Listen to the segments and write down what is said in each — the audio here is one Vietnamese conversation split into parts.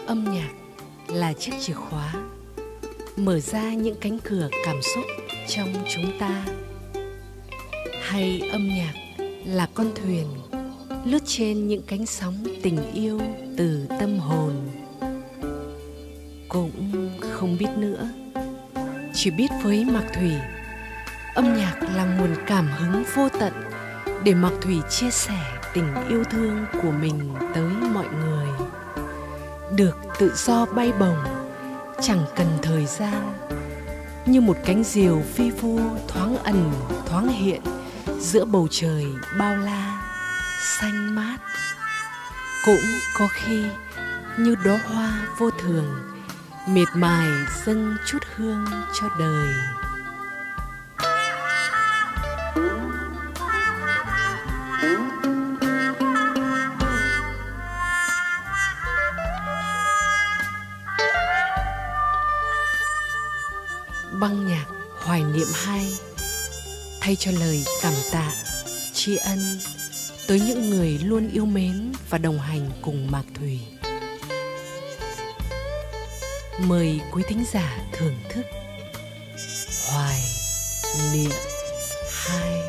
Âm nhạc là chiếc chìa khóa mở ra những cánh cửa cảm xúc trong chúng ta. Hay âm nhạc là con thuyền lướt trên những cánh sóng tình yêu từ tâm hồn. Cũng không biết nữa, chỉ biết với Mạc Thủy, âm nhạc là nguồn cảm hứng vô tận để Mạc Thủy chia sẻ tình yêu thương của mình tới mọi người. Được tự do bay bổng, chẳng cần thời gian, như một cánh diều phi vu thoáng ẩn thoáng hiện giữa bầu trời bao la xanh mát. Cũng có khi như đóa hoa vô thường miệt mài dâng chút hương cho đời. Băng nhạc hoài niệm 2 thay cho lời cảm tạ, tri ân tới những người luôn yêu mến và đồng hành cùng Mạc Thủy. Mời quý thính giả thưởng thức Hoài Niệm 2.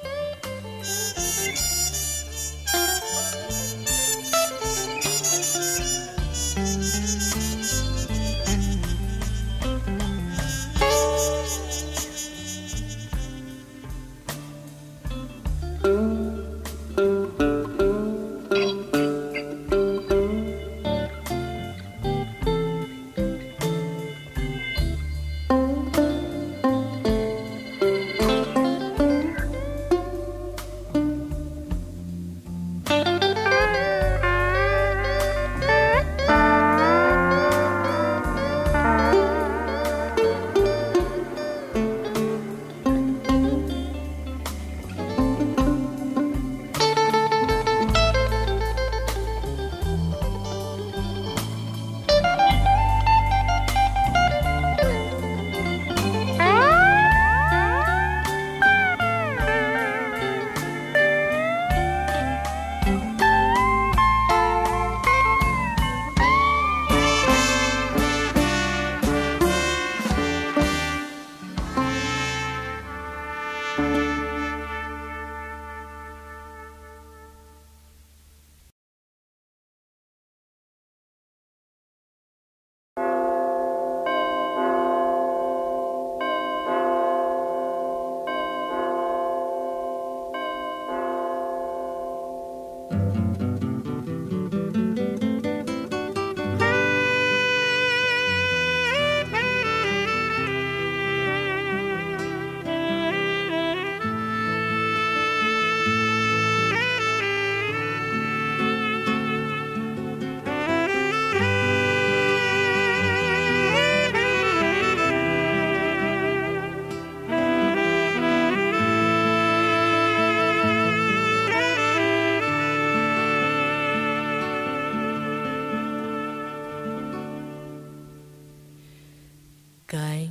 Cành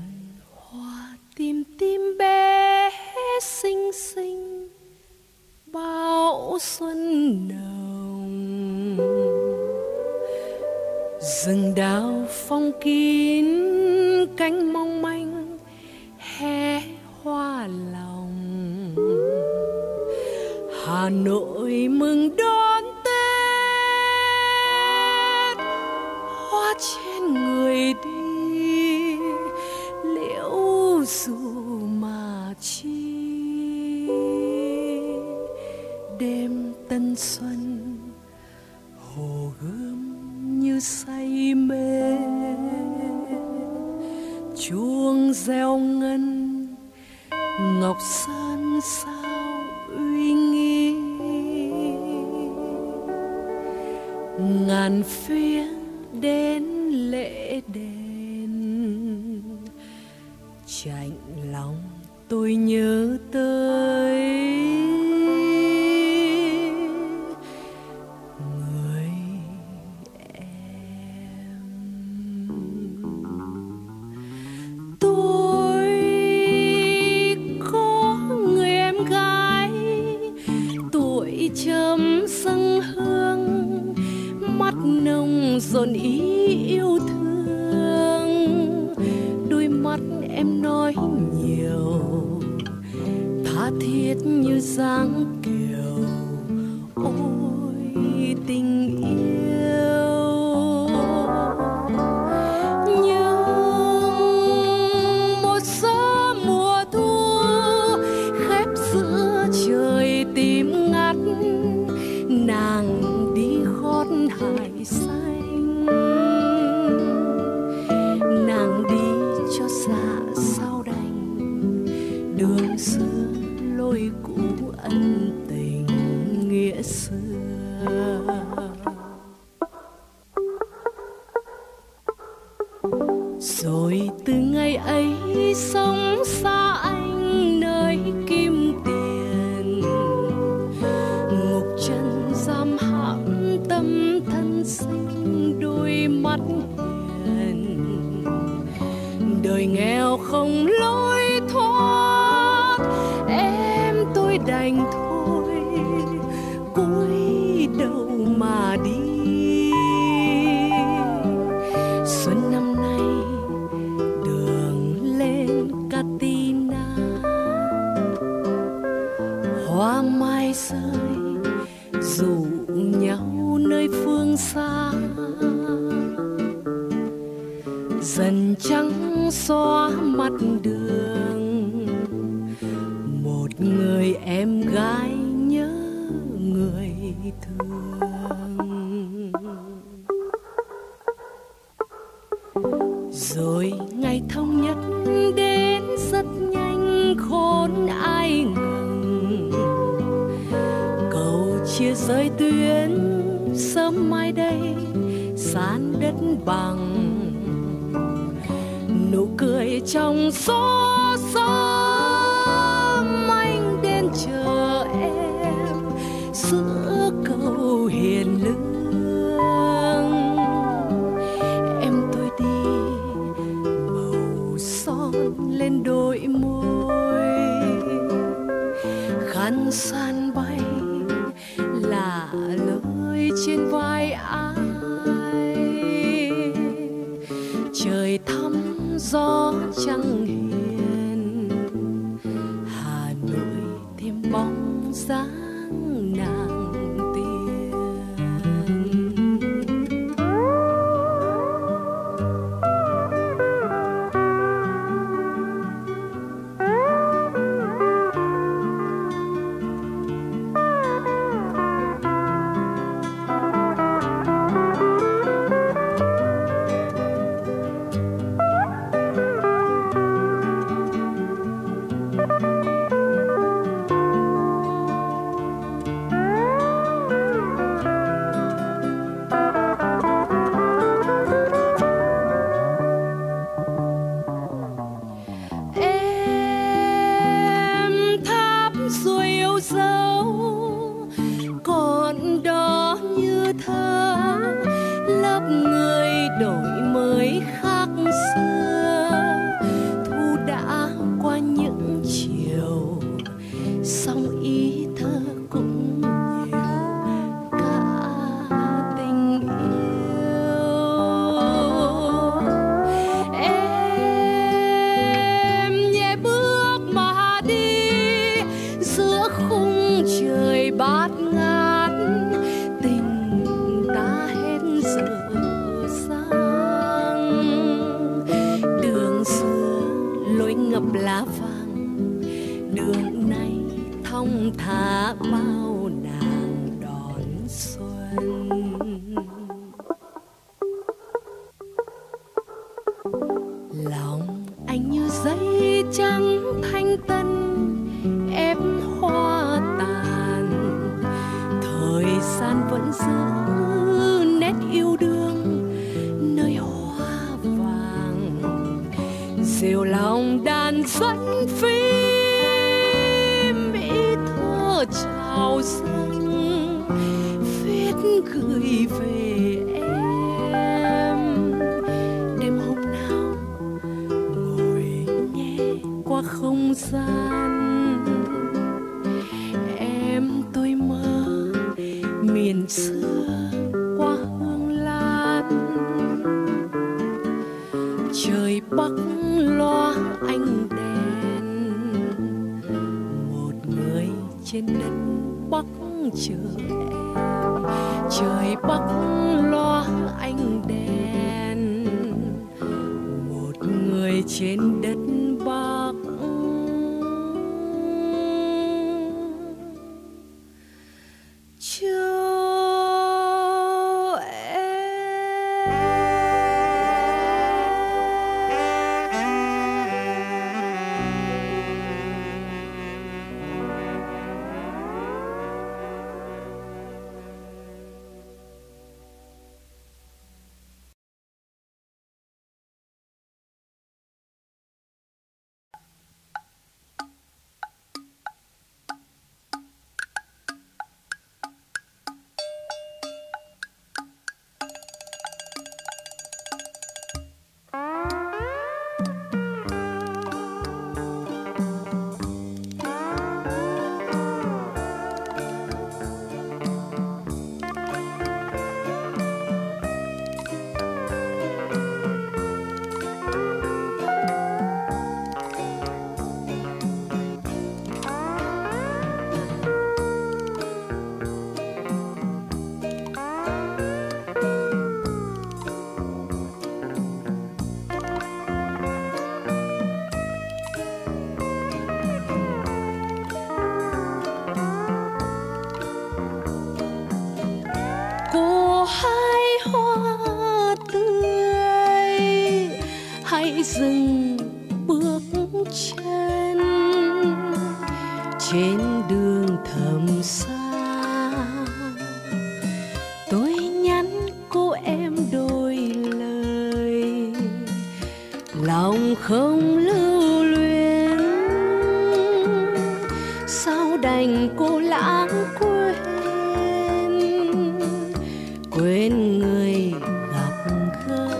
hoa tím tím bé xinh xinh bao xuân nồng, rừng đào phong kín cánh mong manh hé hoa lòng. Hà Nội mừng đón Tết, hoa trên người đi dù mà chi. Đêm tân xuân hồ gươm như say mê, chuông reo ngân ngọc sơn sao uy nghi. Ngàn phía đến lễ đền, chạnh lòng tôi nhớ tới người em. Tôi có người em gái tuổi chớm dâng hương, mắt nồng dồn ý yêu thương. Đôi mắt em nói nhiều, tha thiết như dáng kiều. Ôi tình yêu, như một gió mùa thu khép giữa trời tím ngắt. Nàng đi gót hải xanh, nàng đi cho dạ sao đành. Đường xưa lối cũ ân tình nghĩa xưa. Rồi từ ngày ấy sống xa anh nơi kim tiền, ngục trần giam hãm tâm thân sinh đôi mắt hiền. Đời nghèo không lối thoát, em tôi đành thôi cúi đầu mà đi. Xuân năm nay đường lên Catina, hoa mai rơi rủ nhau nơi phương xa. Dần trắng xóa mặt đường, một người em gái nhớ người thương. Rồi ngày thống nhất đến rất nhanh khốn ai ngừng. Cầu chia rơi tuyến sớm mai đây san đất bằng. Nụ cười trong gió sớm anh đến chờ em giữa cầu hiền lương. Em tôi đi màu son lên đôi môi, khăn san bay là lời trên vai ai. Trời thăm gió trăng hiền, Hà Nội thêm bóng dáng nàng tiên. Lá vàng đường này thong thả bao nàng đón xuân. Lòng anh như giấy trắng thanh tân ép hoa tàn. Thời gian vẫn giữ nét yêu đương nơi hoa vàng. Rêu lòng đàn dẫn phim ý thơ chào dâng viết gửi về em. Đêm hôm nào ngồi nghe qua không gian, em tôi mơ miền xưa qua hương lan. bắc loa ánh đèn, một người trên đất bắc chờ em. Trời bắc loa ánh đèn, một người trên đất bắc dừng bước chân trên đường thầm xa. Tôi nhắn cô em đôi lời, lòng không lưu luyến. Sao đành cô lãng quên, quên người gặp gỡ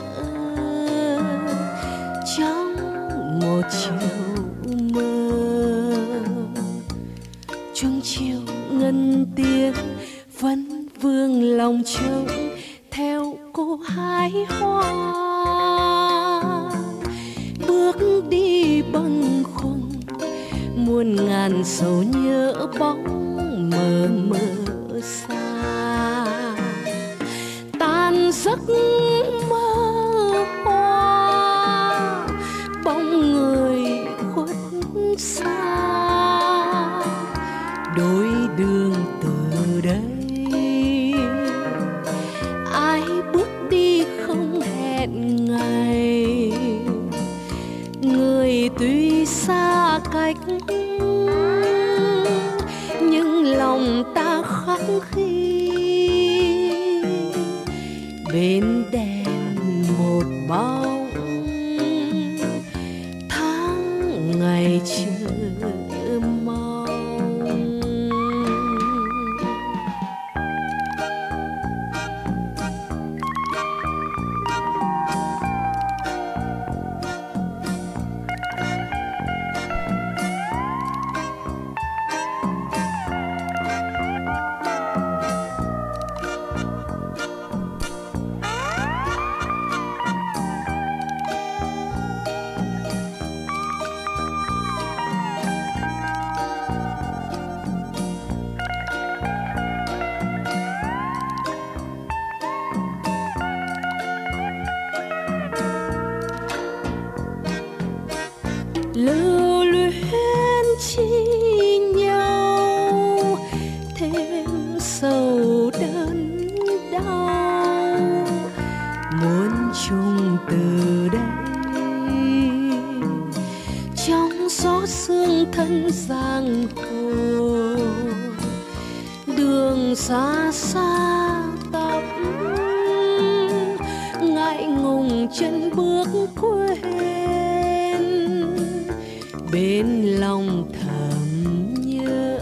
trong một chiều mơ. Chuông chiều ngân tiếng vẫn vương lòng trống theo cô hái hoa. Bước đi bâng khuâng muôn ngàn sầu nhớ bóng mờ mờ xa. Tan giấc mơ hoa bóng người khuất xa. Đôi đường từ đây ai bước đi không hẹn ngày. Người tuy xa cách nhưng lòng ta khắc ghi. Bên đèn một bóng tháng ngày chờ mong. Lưu luyến chi nhau thêm sầu đớn đau. Muốn chung từ đây trong gió sương thân giang hồ. Đường xa xa tóc ngại ngùng chân bước quên. Bên lòng thầm nhớ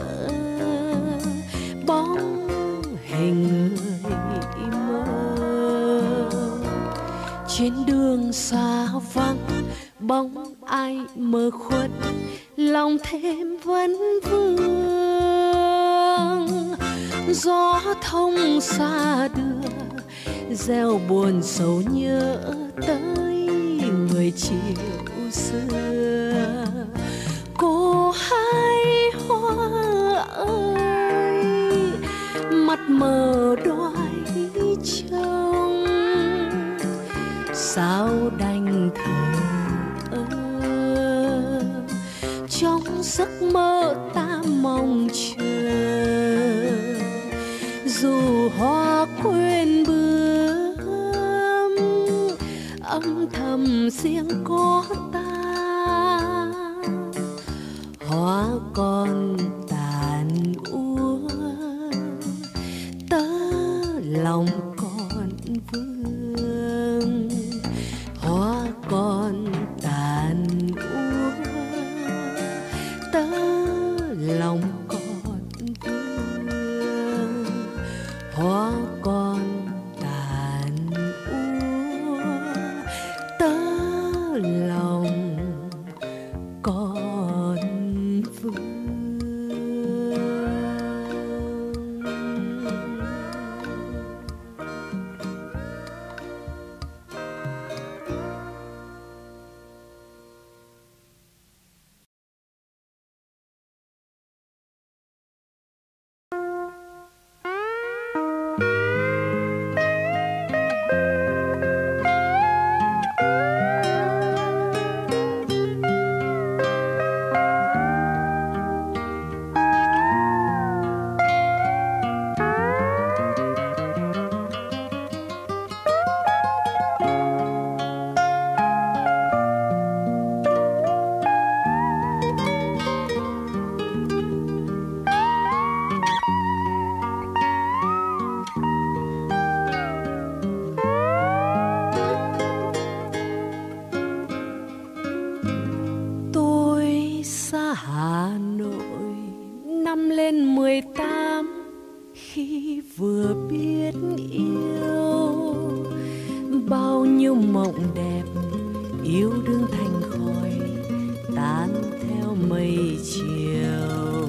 bóng hình người mơ. Trên đường xa vắng bóng ai mơ khuất, lòng thêm vấn vương. Gió thông xa đưa gieo buồn sầu nhớ tới người thời chiều xưa. Cô hai hoa ơi, mắt mờ đoái trông, sao đành thờ ơ. Trong giấc mơ ta mong chờ, dù hoa quên bướm, âm thầm riêng có ta. Hoa còn tàn úa, tớ lòng còn vương. Hoa còn tàn úa, tớ lòng còn vương. Hoa còn tàn úa, tớ lòng còn vương. Hà Nội năm lên 18, khi vừa biết yêu. Bao nhiêu mộng đẹp yêu đương thành khói, tan theo mây chiều.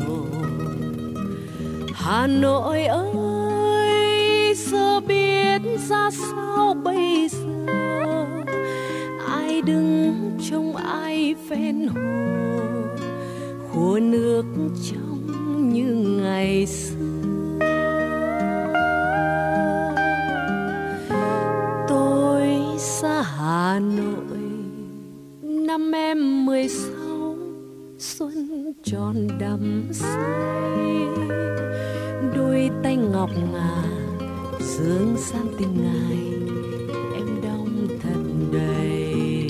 Hà Nội ơi, giờ biết ra sao bây giờ. Ai đứng trông ai ven hồ, khua nước trong như ngày xưa. Tôi xa Hà Nội năm em 16, xuân tròn đắm say. Đôi tay ngọc ngà dương san tình ngài, em đong thật đầy.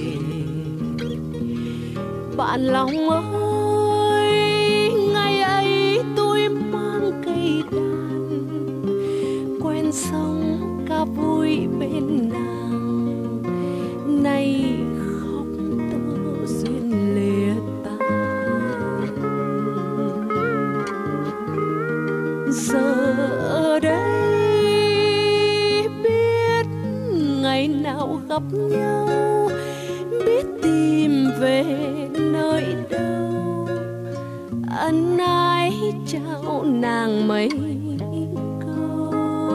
Bạn lòng ơi, ngày ấy tôi mang cây đàn, quen sống ca vui bên nàng. Nay khóc tơ duyên lìa tan. Giờ ở đây biết ngày nào gặp nhau, biết tìm về nơi đâu. Ân ái trao nàng mấy câu.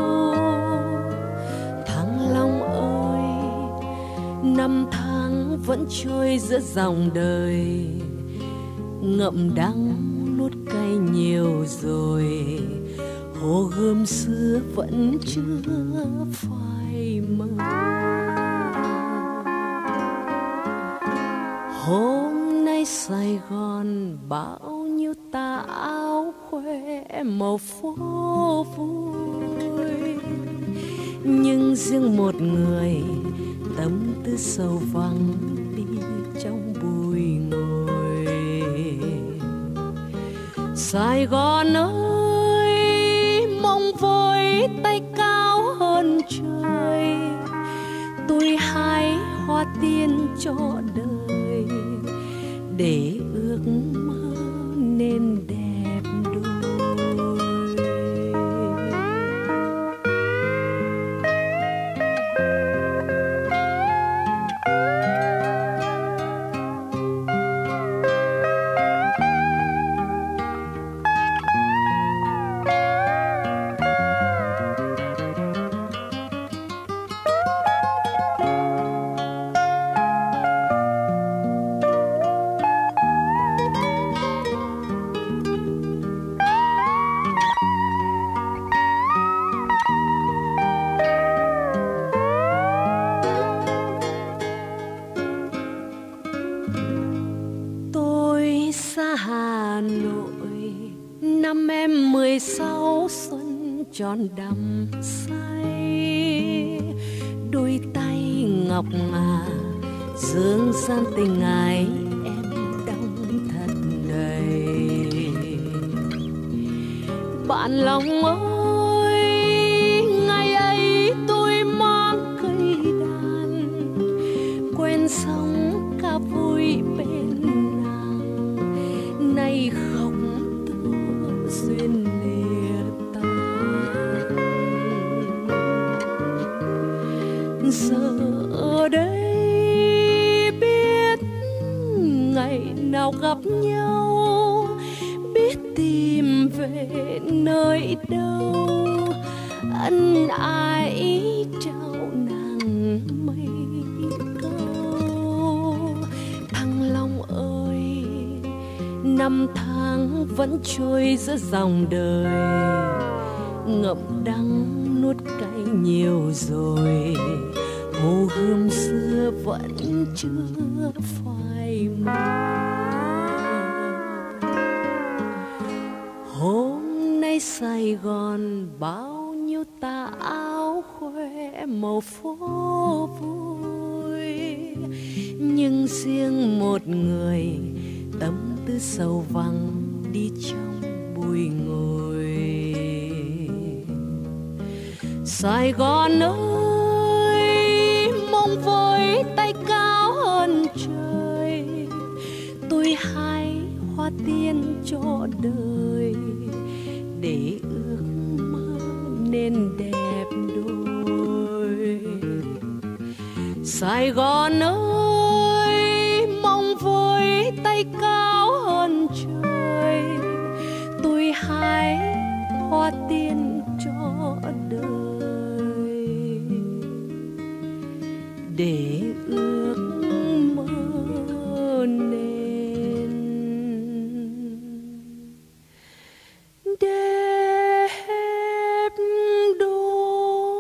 Thăng Long ơi, năm tháng vẫn trôi giữa dòng đời. Ngậm đắng nuốt cay nhiều rồi, hồ Gươm xưa vẫn chưa phai mờ. Hôm nay Sài Gòn bao nhiêu tà áo khoe màu phố vui, nhưng riêng một người tâm tư sầu vắng đi trong bụi ngồi. Sài Gòn ơi, mong với tay cao hơn trời, tôi hái hoa tiên cho đời, để ước mơ nên đẹp đôi. tròn đắm say, đôi tay ngọc ngà dương gian tình ái em đong thật đầy. Bạn lòng ơi, ngày ấy tôi mang cây đàn quen sống ca vui bên nàng, nay khóc tương duyên lìa tan. Giờ ở đây biết ngày nào gặp nhau, biết tìm về nơi đâu, ân ái trao nàng mấy câu. Thăng Long ơi, năm tháng vẫn trôi giữa dòng đời, ngậm đắng nuốt cay nhiều rồi, hồ gươm xưa vẫn chưa phai màu. Hôm nay Sài Gòn bao nhiêu tà áo khoe màu phố vui, nhưng riêng một người tâm tư sầu vắng đi trong bụi ngồi. Sài Gòn ơi, mong với tay cao hơn trời, tôi hái hoa tiên cho đời, để ước mơ nên đẹp đôi. Sài Gòn ơi, mong với tay cao hơn trời, tôi hái hoa tiên cho đời, để ước mơ nên đẹp đôi.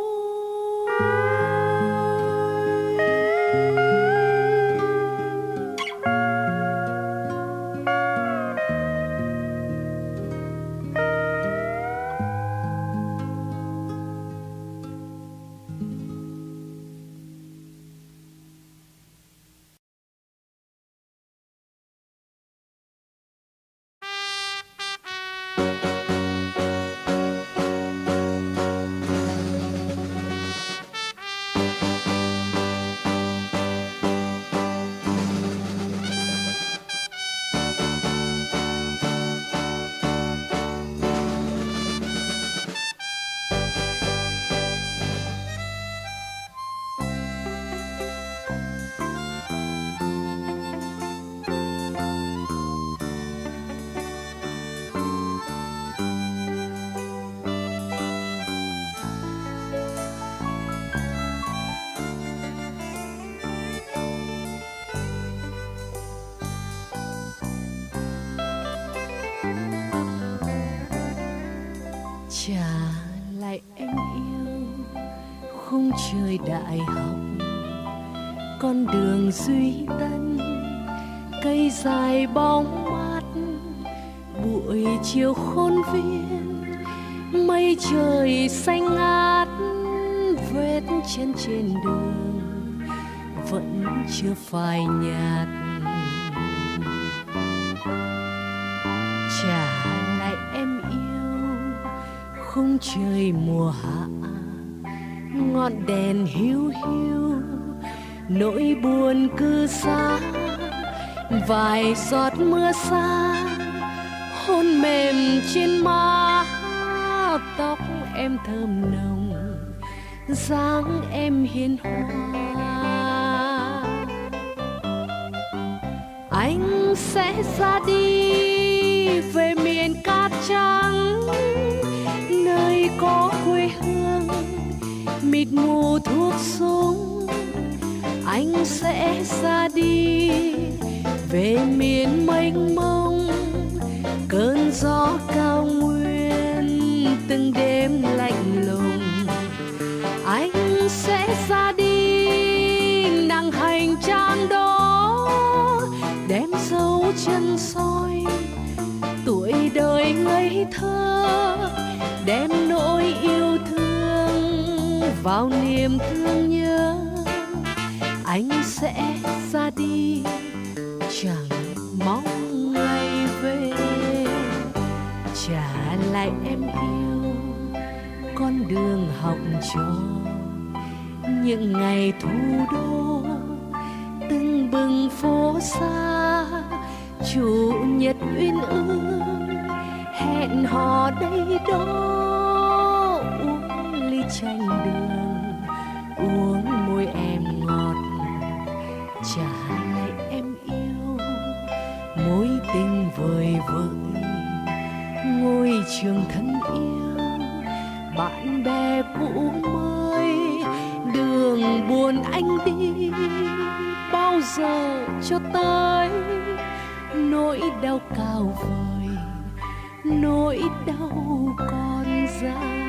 Trả lại em yêu khung trời đại học, con đường duy tân, cây dài bóng mát, buổi chiều khôn viên, mây trời xanh ngát, vết chân trên đường vẫn chưa phai nhạt. Trả lại em yêu khung trời mùa hạ, ngọn đèn hiu hiu, nỗi buồn cứ xa, vài giọt mưa xa, hôn mềm trên má, tóc em thơm nồng, dáng em hiền hòa. Anh sẽ ra đi về miền cát trắng, nơi có quê hương mịt mù thuốc súng. Anh sẽ ra đi về miền mênh mông, cơn gió cao nguyên từng đêm lạnh lùng. Anh sẽ ra đi nặng hành trang đó, đem dấu chân soi tuổi tuổi đời ngây thơ, đem nỗi yêu thương vào niềm thương nhớ. Anh sẽ ra đi chẳng mong ngày về, trả lại em yêu con đường học trò. Những ngày thủ đô tưng bừng phố xa, chủ nhật uyên ương hẹn hò đây đó, uống ly chanh đường, uống môi em ngọt, trả lại em yêu mối tình vời vợi. Ngôi trường thân yêu, bạn bè cũ mới, đường buồn anh đi bao giờ cho tới. Nỗi đau cao vời, nỗi đau còn dài.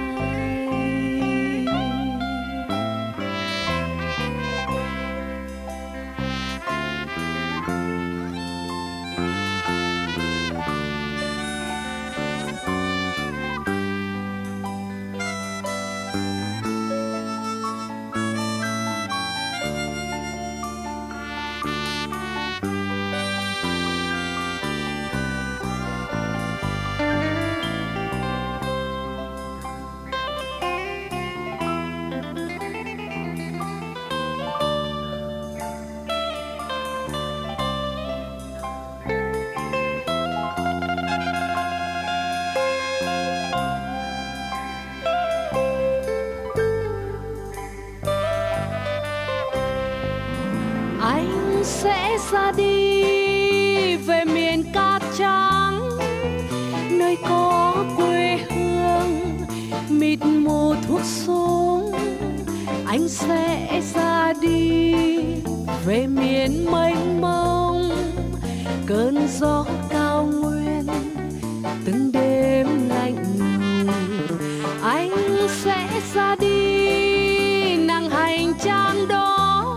Sẽ ra đi về miền cát trắng, nơi có quê hương mịt mù thuốc súng. Anh sẽ ra đi về miền mênh mông, cơn gió cao nguyên từng đêm lạnh lùng. Anh sẽ ra đi nặng hành trang đó,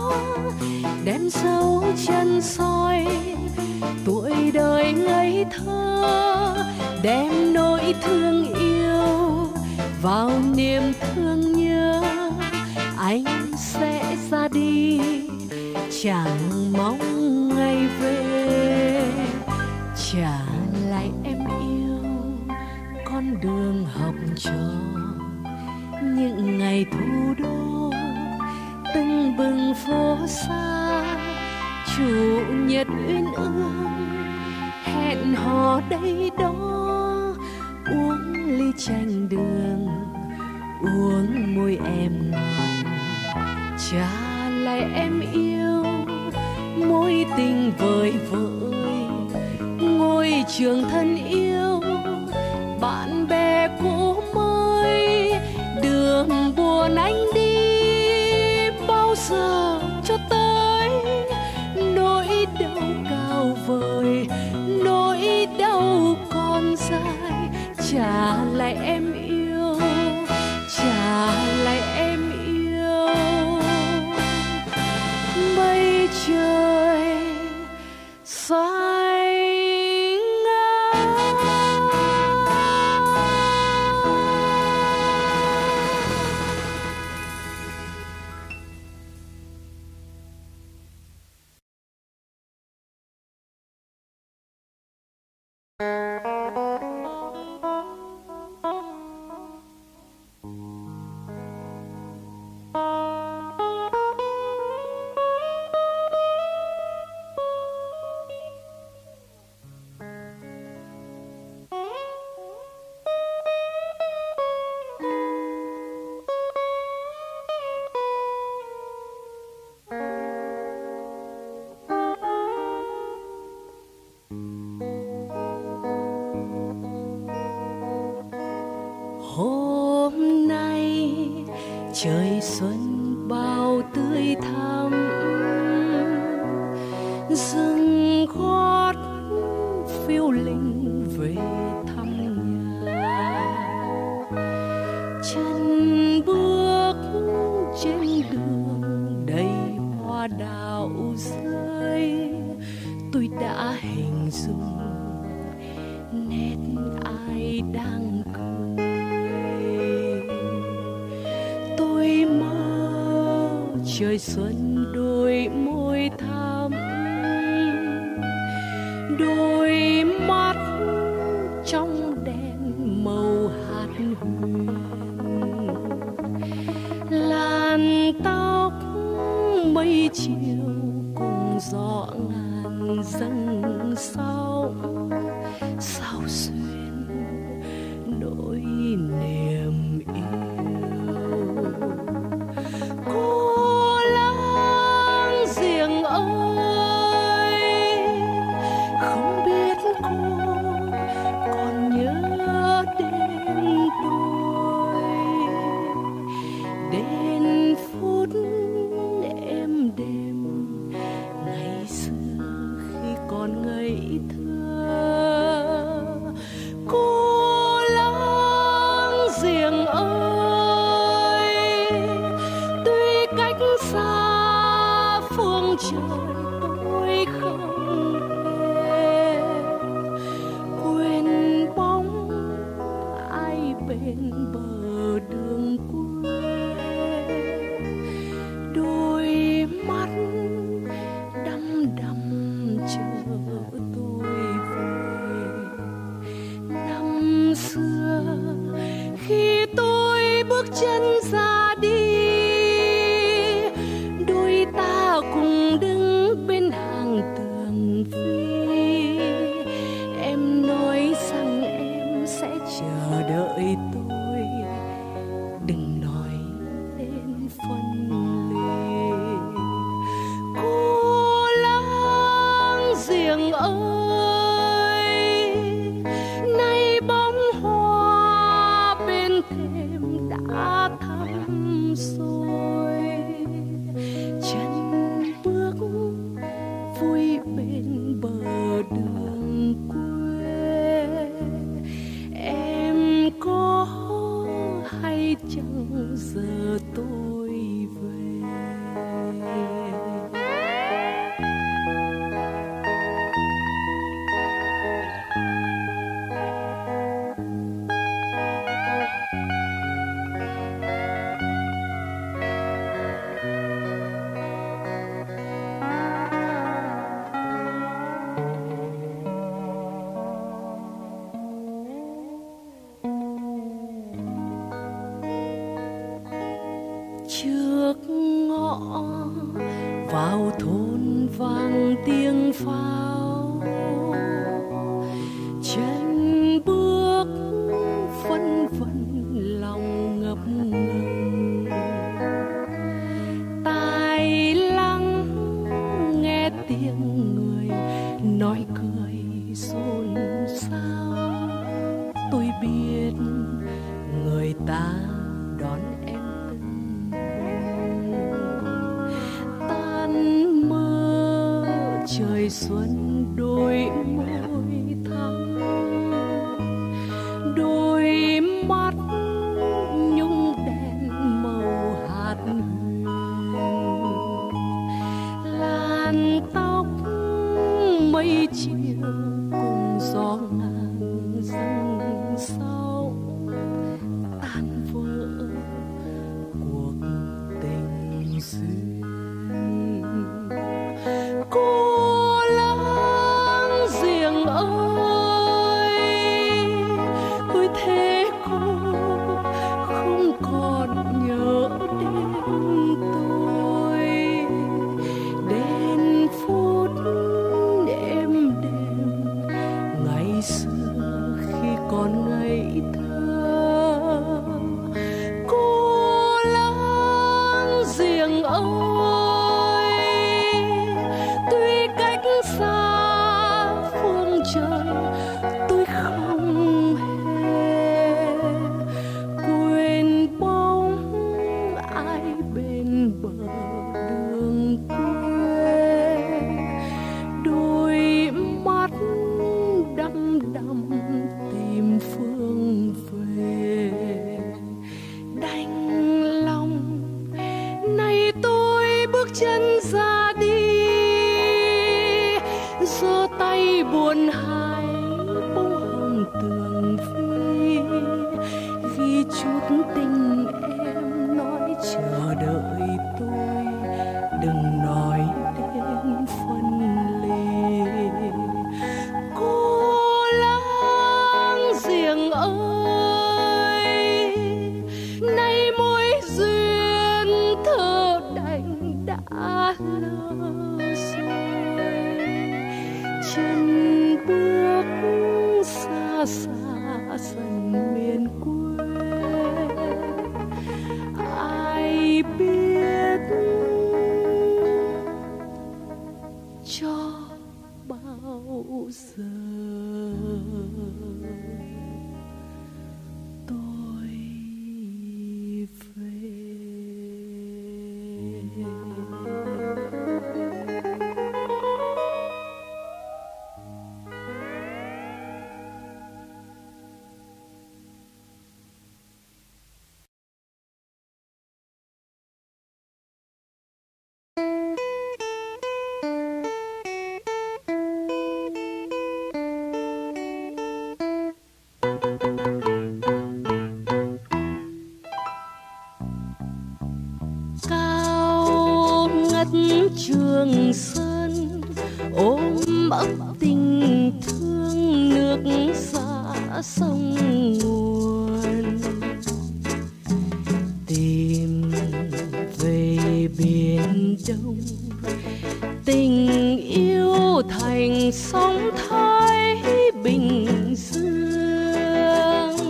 đem dấu chân soi tuổi đời ngây thơ, đem nỗi thương yêu vào niềm thương nhớ. Anh sẽ ra đi chẳng mong ngày về, trả lại em yêu con đường học trò. Những ngày thủ đô tưng bừng phố xa, chủ nhật uyên ương hẹn hò đây đó, uống ly chanh đường, uống môi em ngọt, trả lại em yêu mối tình vời vợi. Ngôi trường thân yêu, bạn bè cũ mới, đường buồn anh đi bao giờ cho tới. Nỗi đau cao vời, nỗi đau còn dài, trả lại em yêu, trả lại em yêu. Mây trời xanh hôm nay trời xuân bao tươi thắm, rừng gót phiêu linh về thăm nhà. Chân bước trên đường đầy hoa đào rơi, tôi đã hình dung nét tôi đang cười. Tôi mơ trời xuân đôi môi thắm, đôi mắt trong đèn màu hạt huyền, làn tóc mây chiều cùng gió ngàn dâng sóng, sao xuyên nỗi niềm yêu. Cô láng giềng ơi, không biết cô còn nhớ đến tôi, đến phút êm đềm ngày xưa khi còn ngây thơ. Cô láng giềng ơi, tuy cách xa phương trời tôi không hề quên bóng ai bên bờ đường quê. Đôi mắt đăm đăm chờ tôi về năm xưa khi tôi bước chân ra đi. Đôi ta cùng đứng bên hàng tường vi, em nói rằng em sẽ chờ đợi tôi, đừng nói đến phân ly. Cô láng giềng ơi, nay bóng hoa bên thềm đã thắm rồi, chân bước vui bên bờ đường quê. Em có hay chẳng giờ tôi về. Trước ngõ vào thôn vang tiếng pháo, chân bước phân vân lòng ngập ngừng, tai lắng nghe tiếng người nói cười xôn xao. Tôi biết người ta đón em trời xuân đôi môi thắm, đôi mắt nhung đèn màu hạt huyền, làn tóc mây chiều cùng gió ngàn dâng sóng, tan vỡ cuộc tình duyên. Cô láng giềng ơi, tôi thế cô không còn nhớ đến tôi, đến phút êm đềm ngày xưa khi còn ngây thơ. Cô láng giềng ơi, tuy cách xa phương trời tôi không hề quên bóng ai bên bờ đường quê. Đôi mắt đăm đăm tìm phương về, đành lòng nay tôi bước chân ra đi, giơ tay buồn hai bông hồng tường vi. chút tình em nói chờ đợi tôi, đừng nói đến phân ly. Cô láng giềng ơi, nay mối duyên thơ đành đã lỡ rồi, chân bước xa xa dần miền quê. Ai biết cho bao giờ tôi về. Cao ngất Trường Sơn ôm ấp tình thương, nước xa sông nguồn tìm về biển Đông. Tình yêu thành sóng Thái Bình Dương,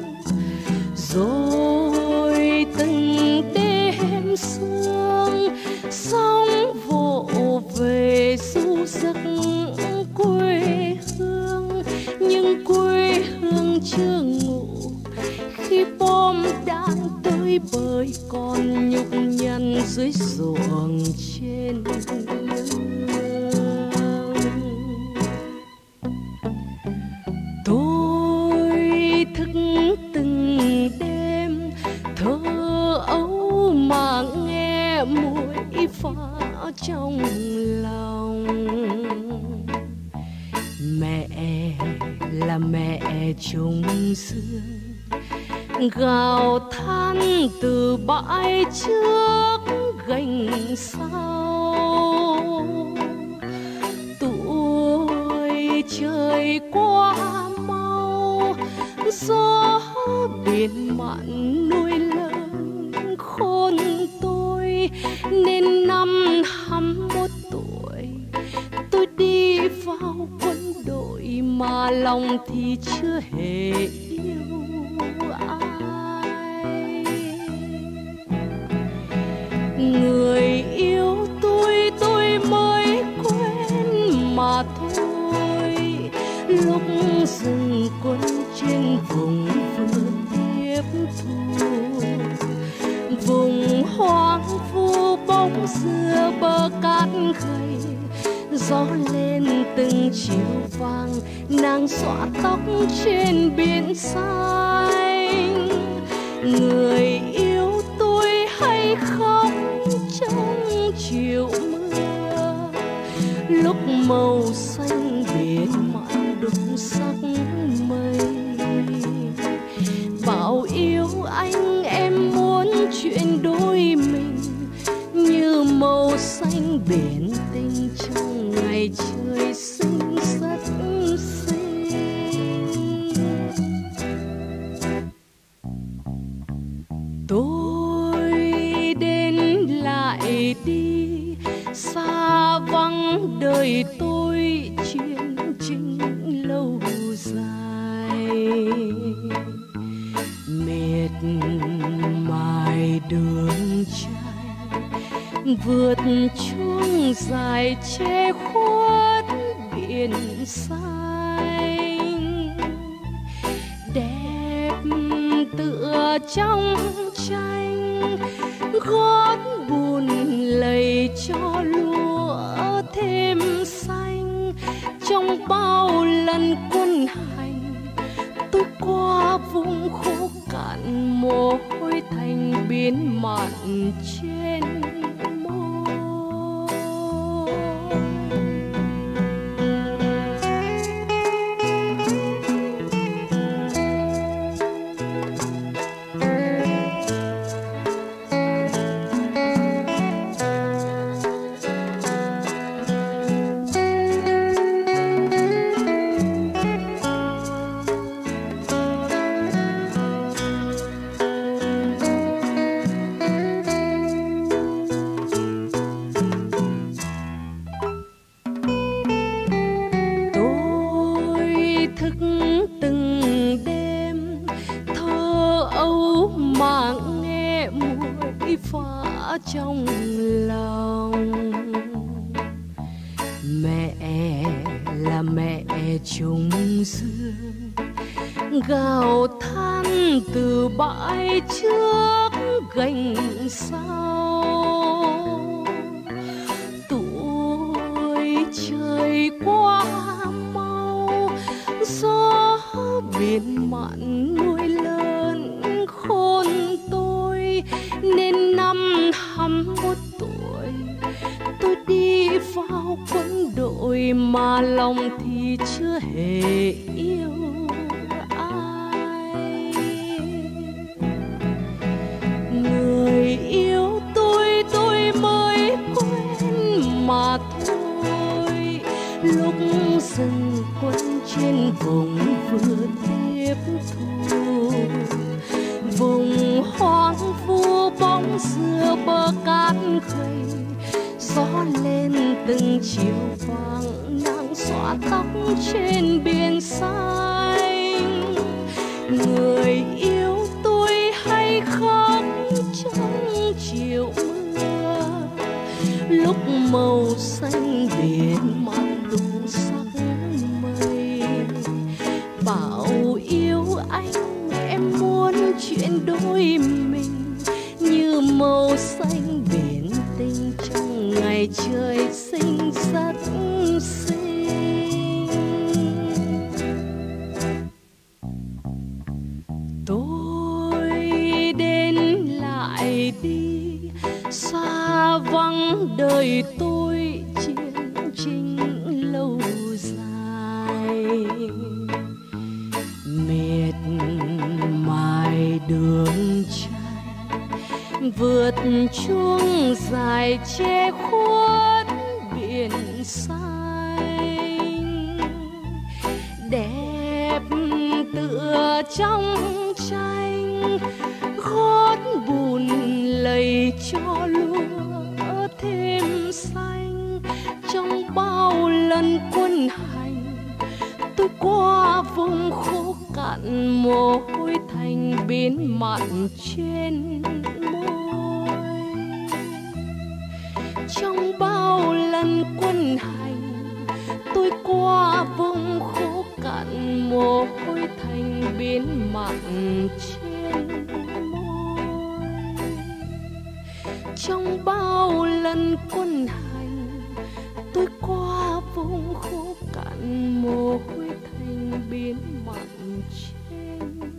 rồi từng đêm sương sóng vỗ về du giấc quê hương. Nhưng quê hương chưa ngủ khi bom đạn tới bời, còn nhục nhằn dưới ruộng trên nương. Tôi thức từng đêm thơ ấu mà nghe muội pha trong lòng. Mẹ là mẹ trung dương, gào than từ bãi trước gành sau. Tuổi trời qua mau, gió biển mặn nuôi lớn khôn tôi, nên năm 21 tuổi tôi đi vào quân đội, mà lòng thì chưa hề yêu ai. Người yêu tôi mới quên mà thôi. Lúc dừng quân trên vùng vừa tiếp thu, vùng hoang vu bóng dừa bờ cát gầy, gió lên từng chiều vàng, nàng xõa tóc trên biển xanh. Người yêu tôi hay khóc trong chiều mưa, lúc màu xanh biển mặn đục sắc mây. Bảo yêu anh em muốn chuyện đôi mình, như màu xanh biển tinh trong ngày trời xinh rất xinh. Tôi đến lại đi xa vắng đời tôi, chiến tranh lâu dài miệt mài đường trai, vượt chuông dài che khuất biển xanh. Đẹp tựa trong tranh, gót bùn lầy cho lúa thêm xanh. Trong bao lần quân hành, tôi qua vùng khô cạn, mồ hôi thành biển mặn trên môi. trong lòng. Mẹ là mẹ trùng dương, gào than từ bãi trước gành sau. Tuổi trời quá mau, gió biển mặn nuôi lớn khôn tôi, nên năm 21 tuổi tôi đi vào quân đội mà lòng thì chưa hề yêu ai. Người yêu tôi mới quên mà thôi. Lúc dừng quân trên vùng vừa tiếp thu, vùng hoang vu bóng xưa bờ cát gầy, gió lên từng chiều vàng nắng xõa tóc trên biển xanh. Người yêu tôi hay khóc trong chiều mưa, lúc màu xanh biển mang đủ sắc mây. Bảo yêu anh em muốn chuyện đôi mình, như màu xanh biển tinh trong ngày trời xinh rất xinh. Tôi đến lại đi, xa vắng đời tôi chiến tranh lâu dài. Miệt mài đường chạy, vượt chuông dài che khuất biển xanh. Đẹp tựa trong tranh, gót bùn lầy cho lúa thêm xanh. Trong bao lần quân hành, tôi qua vùng khô cạn, mồ hôi thành biến mặn trên môi. Trong bao lần quân hành, tôi qua vùng khô cạn, mồ hôi thành biến mặn trên môi. Trong bao lần quân hành, tôi qua vùng khô cạn, mồ hôi thành biến mặn trên môi.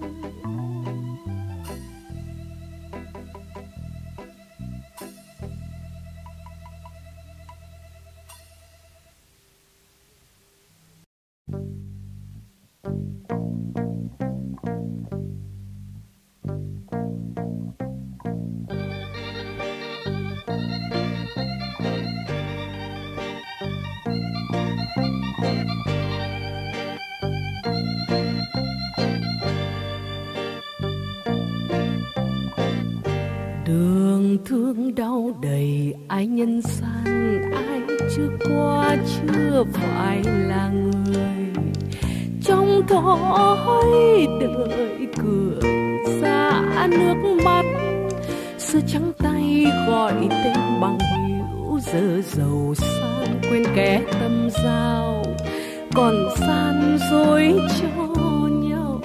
Đường thương đau đầy ai nhân gian, ai chưa qua chưa phải là người. Trong thói đời cười xa nước mắt, xưa trắng tay gọi tên bằng hữu, giờ giàu sang quên kẻ tâm giao, còn gian dối cho nhau.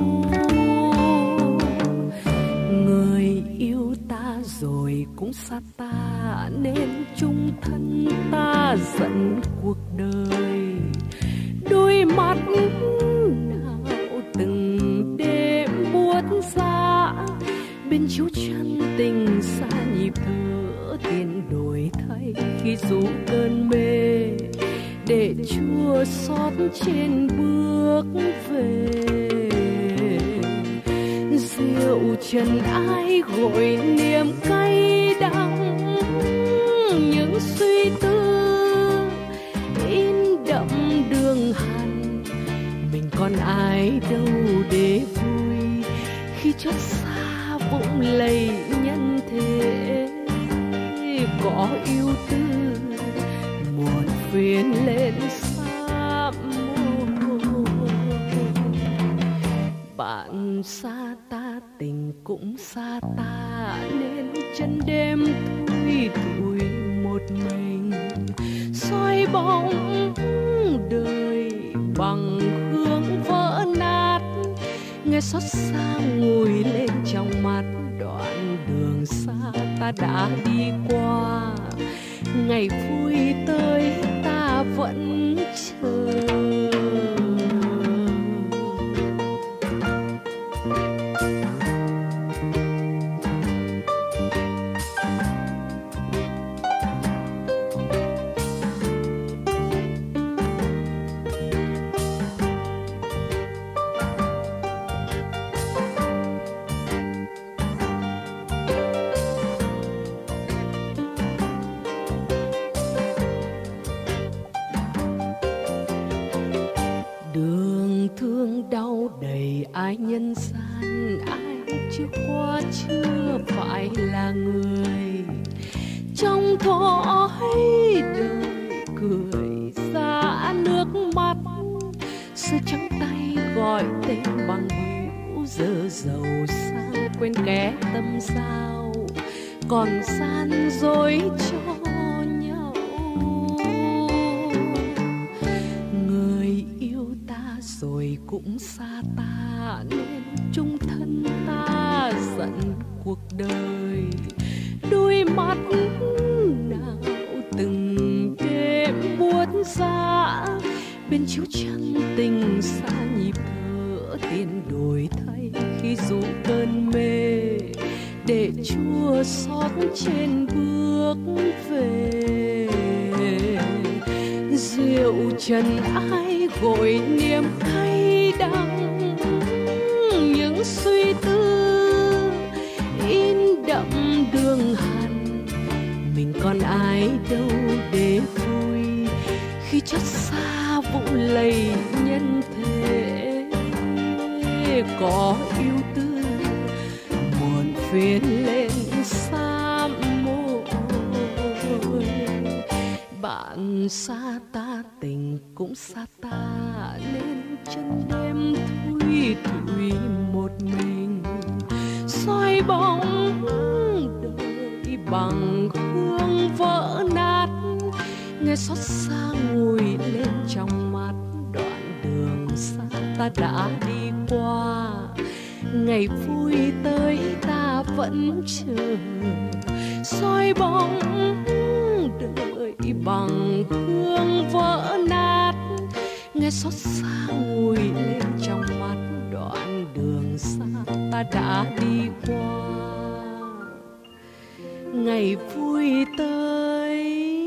Người yêu ta rồi cũng xa ta, nên chung thân ta giận cuộc đời. Đôi mắt nào từng đêm buốt giá, bên chiếu chân tình xa nhịp thở, tiền đổi thay khi rủ cơn mê, để chua xót trên bước về. Rượu trần ai gội niềm cay đắng, những suy tư in đậm đường hằn. Mình còn ai đâu để vui, khi chót xa vũng lầy nhân thế. Có yêu tư muộn phiền lên xa môi, bạn xa ta tình cũng xa ta, nên chân đêm thui thủi một mình soi bóng đời bằng hương vỡ nát. Nghe xót xa ngùi lên trong mắt, đoạn đường xa ta đã đi qua, ngày vui tới ta vẫn chờ. Ai nhân gian, ai chưa qua chưa phải là người, trong thói đời cười ra nước mắt. Xưa trắng tay gọi tên bằng hữu, giờ giàu sang quên kẻ tâm giao, còn gian dối cho nhau. Người yêu ta rồi cũng xa ta, nên chung thân ta giận cuộc đời. Đôi mắt nào từng đêm buốt giá, bên chiếu trăng tình xa nhịp thở, tiền đổi thay khi rủ cơn mê, để chua xót trên bước về. Rượu trần ai gội niềm cay đắng, những suy tư in đậm đường hằn. Mình còn ai đâu để vui, khi chót xa vụ lầy nhân thế. Có yêu tư buồn phiền lên xa môi, bạn xa ta tình cũng xa ta, nên chân đêm thui thủi một mình soi bóng đời bằng hương vỡ nát. Nghe xót xa ngùi lên trong mắt, đoạn đường xa ta đã đi qua, ngày vui tới ta vẫn chờ. Soi bóng đời bằng hương vỡ nát, nghe xót xa ngùi lên trong mắt, đoạn đường xa ta đã đi qua, ngày vui tới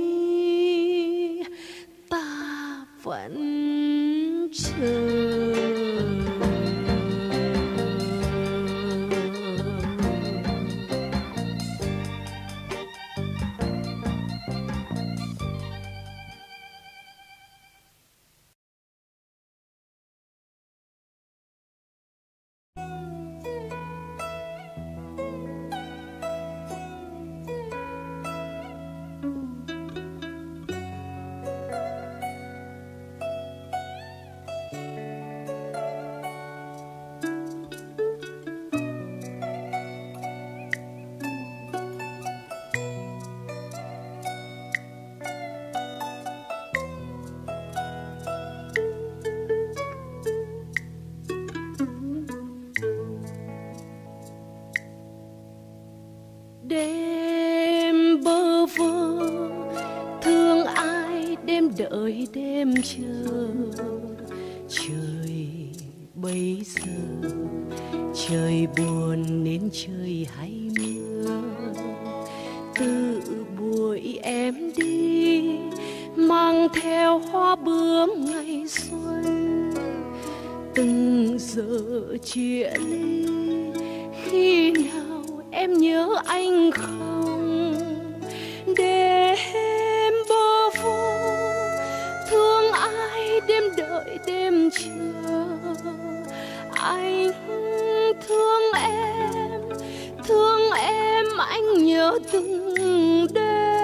ta vẫn chờ. Đêm bơ vơ thương ai, đêm đợi đêm chờ. Trời bây giờ trời buồn nên trời hay mưa. Từ buổi em đi mang theo hoa bướm ngày xuân, từng giờ chia ly. Khi nào em nhớ anh không? Đêm bơ vơ thương ai, đêm đợi đêm chờ. Anh thương em anh nhớ từng đêm.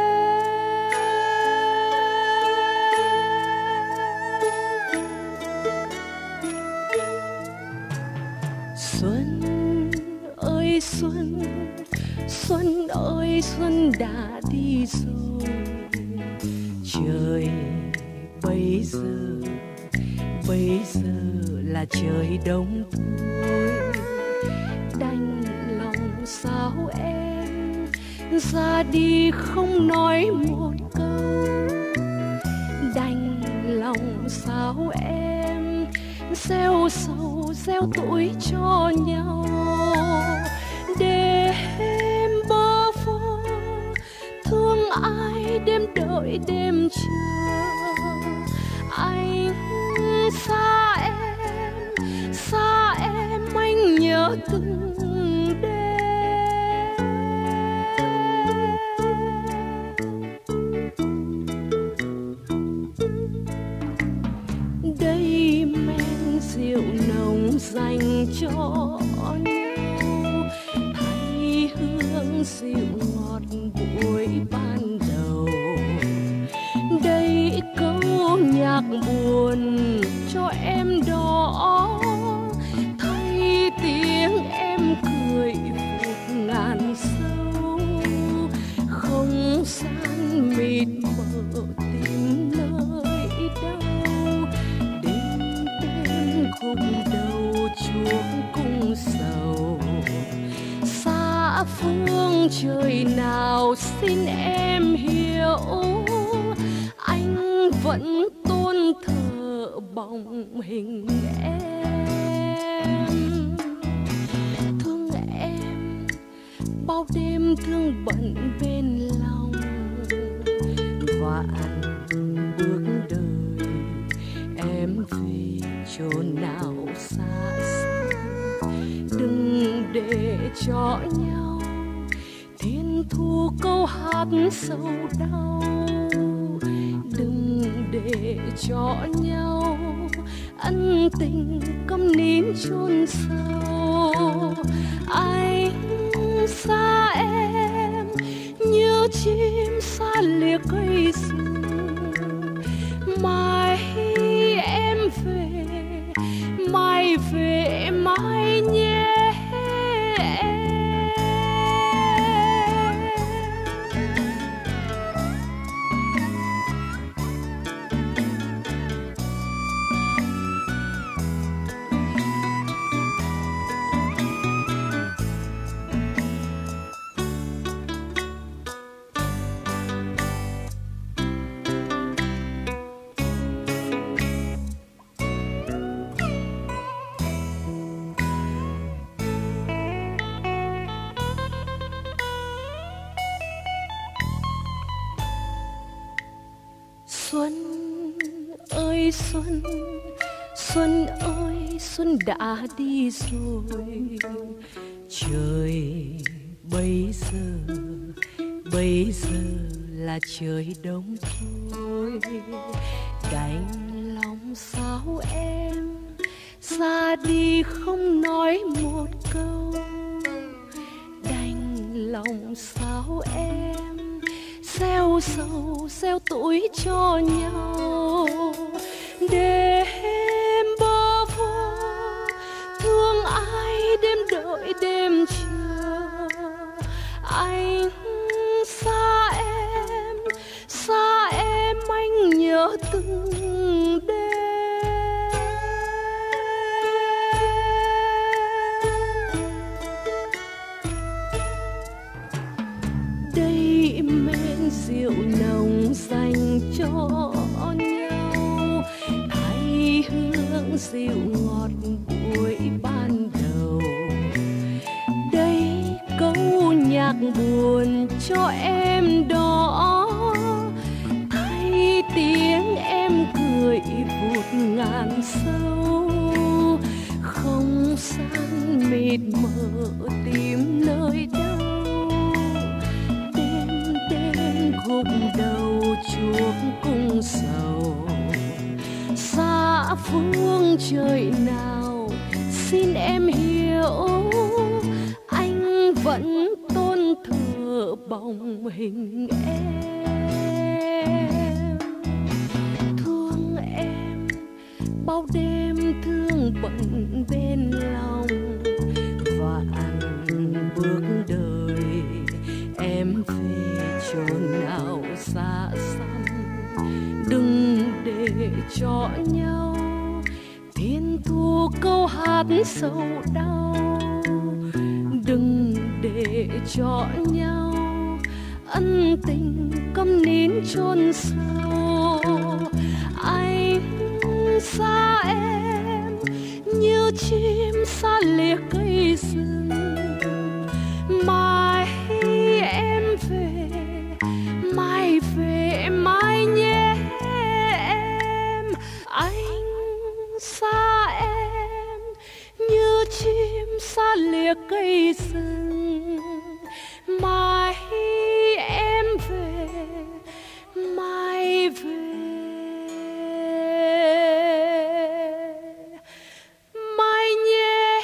Xuân rồi. Trời bây giờ là trời đông thôi. Đành lòng sao em ra đi không nói một câu. Đành lòng sao em gieo sầu gieo tuổi cho nhau. Để em bơ vơ thương ai đêm đợi đêm chờ. Anh xa em anh nhớ từng đêm. Đây men rượu nồng dành cho nhau, thay hương rượu ngọt buổi ban đầu. Đây câu nhạc buồn cho em đó, thay tiếng em cười vụt ngàn sâu. Không gian mịt mờ tìm nơi đâu, đêm khúc đầu chuông cung sầu. Xa phương trời nào xin em hiểu, anh vẫn tôn thờ bóng hình em. Thương em bao đêm thương bận bên lòng, và anh bước đời em về chốn nào xa xăm. Đừng để cho nhau thiên thu câu hát sầu đau. Đừng để cho nhau ân tình câm nín chôn sâu. Anh xa em như chim xa lìa cây rừng. Mai em về, mai về mai nhé. Xuân ơi xuân, xuân ơi xuân đã đi rồi. Trời bây giờ là trời đông thôi. Đành lòng sao em ra đi không nói một câu. Đành lòng sao em gieo sầu gieo tuổi cho nhau. Để em bơ vơ thương ai đêm đợi đêm chờ. Anh xa em anh nhớ từng đêm. Đây men rượu nồng dành cho nhau, thay hương rượu ngọt buổi ban đầu. Đây câu nhạc buồn cho em đó, thay tiếng em cười vụt ngàn sâu. Không gian mịt mờ tìm nơi đâu, đêm gục đầu chuông cung sầu. Xa phương trời nào xin em hiểu, anh vẫn tôn thờ bóng hình em. Thương em bao đêm thương bận bên lòng, và anh bước đời em về chốn nào xa xăm. Đừng để cho nhau thiên thu câu hát sầu đau. Đừng để cho nhau ân tình câm nín chôn sâu. Anh xa em như chim xa lìa cây rừng. Mai em về, mai về mai nhé em. Anh xa em như chim xa lìa cây rừng. Mai em về, mai về mai nhé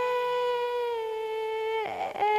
em.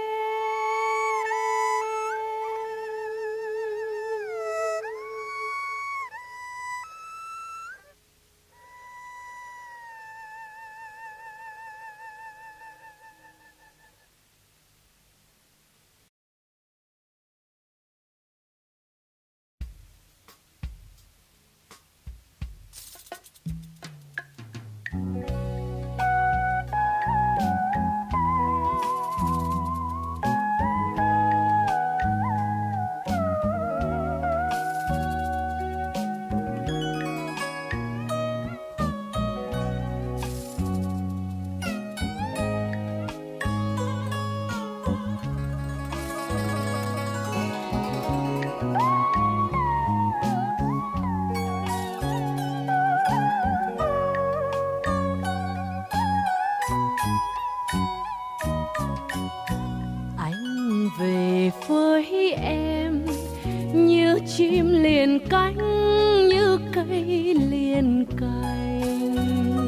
Về với em như chim liền cánh, như cây liền cành,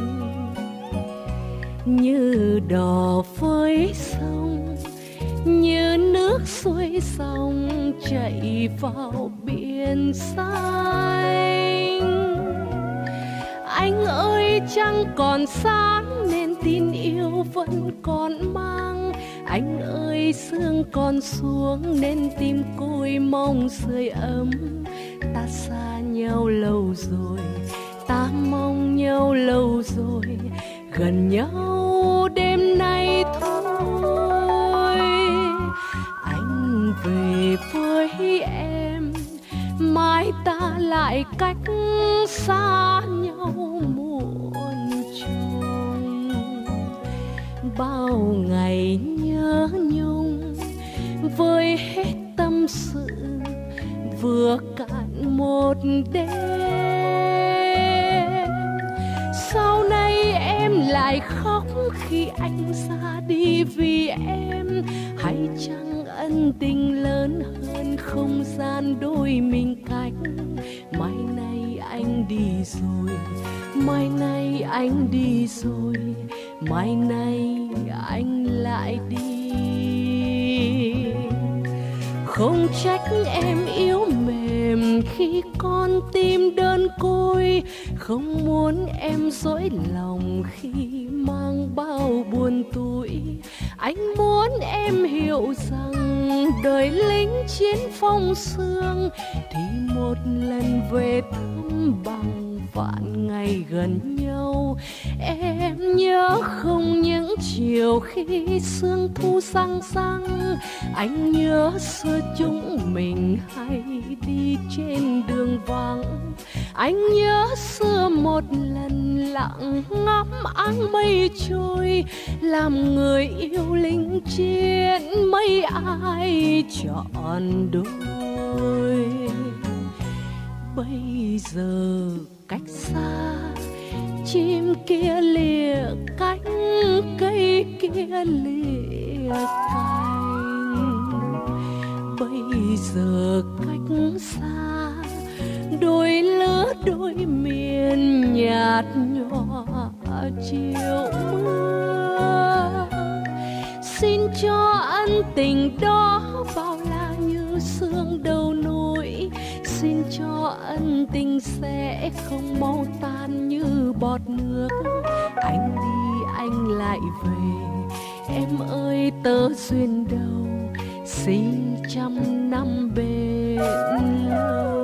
như đò với sông, như nước xuôi dòng chảy vào biển xanh. Anh ơi trăng còn sáng nên tin yêu vẫn còn mang. Anh ơi sương còn xuống nên tim côi mong sưởi ấm. Ta xa nhau lâu rồi, ta mong nhau lâu rồi, gần nhau đêm nay thôi. Anh về với em, mai ta lại cách xa nhau muôn trùng. Bao ngày nhớ nhung vơi hết tâm sự, vừa cạn một đêm. Sau này em lại khóc khi anh ra đi vì em. Hay chăng ân tình lớn hơn không gian đôi mình cách. Mai này anh đi rồi, mai này anh đi rồi, mai này anh lại đi. Không trách em yếu mềm khi con tim đơn côi, không muốn em dỗi lòng khi mang bao buồn tủi. Anh muốn em hiểu rằng đời lính chiến phong sương thì một lần về thăm bằng vạn ngày gần nhau. Em nhớ không những chiều khi sương thu sang sang, anh nhớ xưa chúng mình hay đi trên đường vắng. Anh nhớ xưa một lần lặng ngắm áng mây trôi, làm người yêu lính chiến mấy ai chọn đôi. Bây giờ cách xa, chim kia lìa cánh, cây kia lìa cành. Bây giờ cách xa, đôi lứa đôi miền nhạt nhòa chiều mưa. Xin cho ân tình đó bao la như sương đầu núi. Xin cho ân tình sẽ không mau tan như bọt nước. Anh đi anh lại về, em ơi tớ duyên đầu. xin trăm năm bền lâu.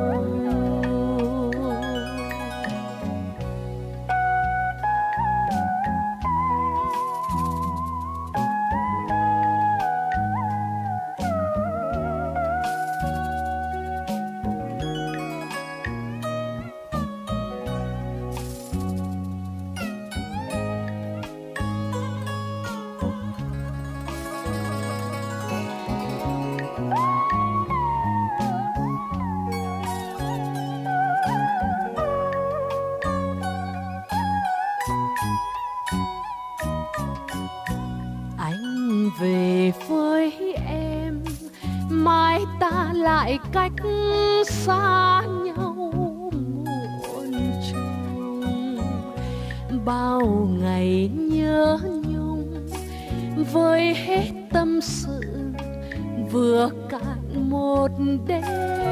Về với em mai ta lại cách xa nhau muôn trùng, bao ngày nhớ nhung với hết tâm sự vừa cạn một đêm.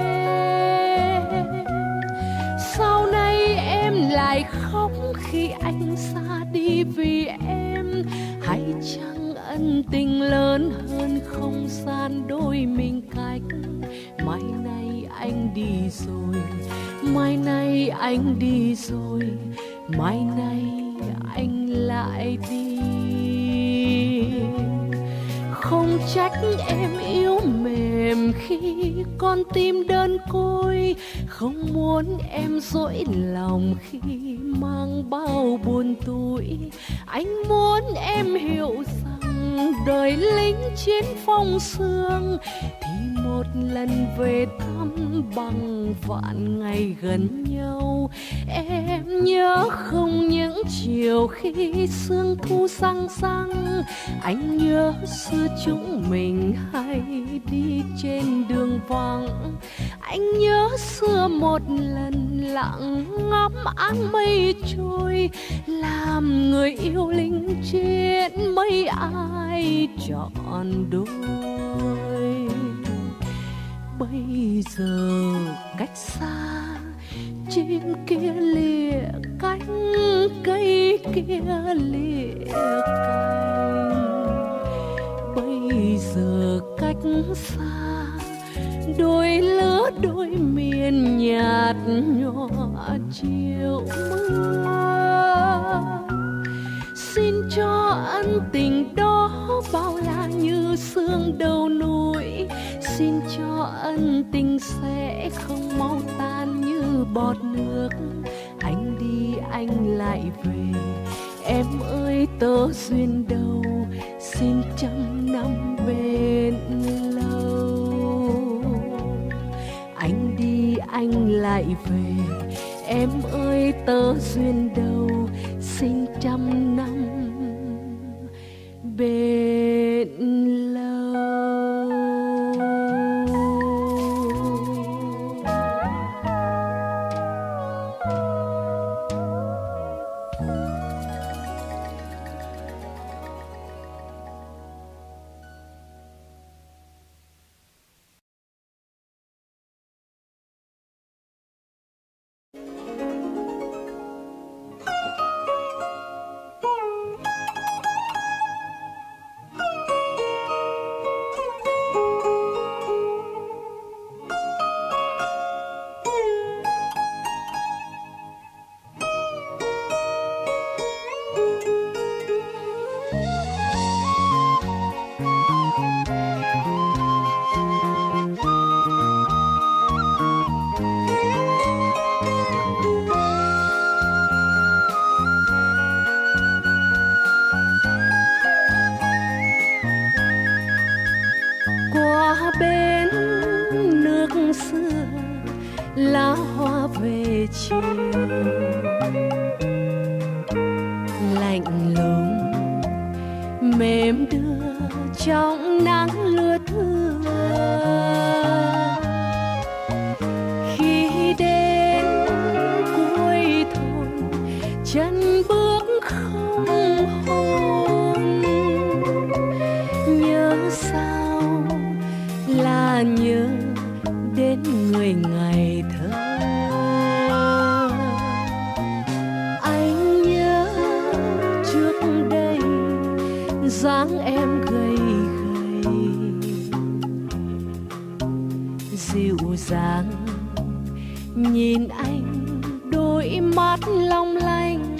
Sau này em lại khóc khi anh xa đi vì em, hay chăng ân tình lớn hơn không gian đôi mình cách. Mai nay anh đi rồi, mai nay anh đi rồi, mai nay anh lại đi. Không trách em yếu mềm khi con tim đơn côi, không muốn em dỗi lòng khi mang bao buồn tủi. Anh muốn em hiểu rằng đời lính chiến phong sương thì một lần về thăm bằng vạn ngày gần nhau. Em nhớ không những chiều khi sương thu sang sang, anh nhớ xưa chúng mình hay đi trên đường vắng. Anh nhớ xưa một lần lặng ngắm áng mây trôi, làm người yêu lính chiến mấy ai chọn đôi. Bây giờ cách xa, chim kia lìa cánh, cây kia lìa cành. Bây giờ cách xa, đôi lứa đôi miền nhạt nhòa chiều mưa. Xin cho ân tình đó bao la như sương đầu núi, xin cho ân tình sẽ không mau tan như bọt nước. Anh đi anh lại về, em ơi tớ duyên đâu, xin trăm năm bền lâu. Anh đi anh lại về, em ơi tớ duyên đâu, xin trăm năm bền lâu. Bên nước xưa lá hoa về chiều, lạnh lùng mềm đưa trong nắng lưa thưa. Khi đến cuối thôn chân bước không hồn, nhớ sao là nhớ đến người ngày thơ. Anh nhớ trước đây dáng em gầy gầy, dịu dàng nhìn anh, đôi mắt long lanh.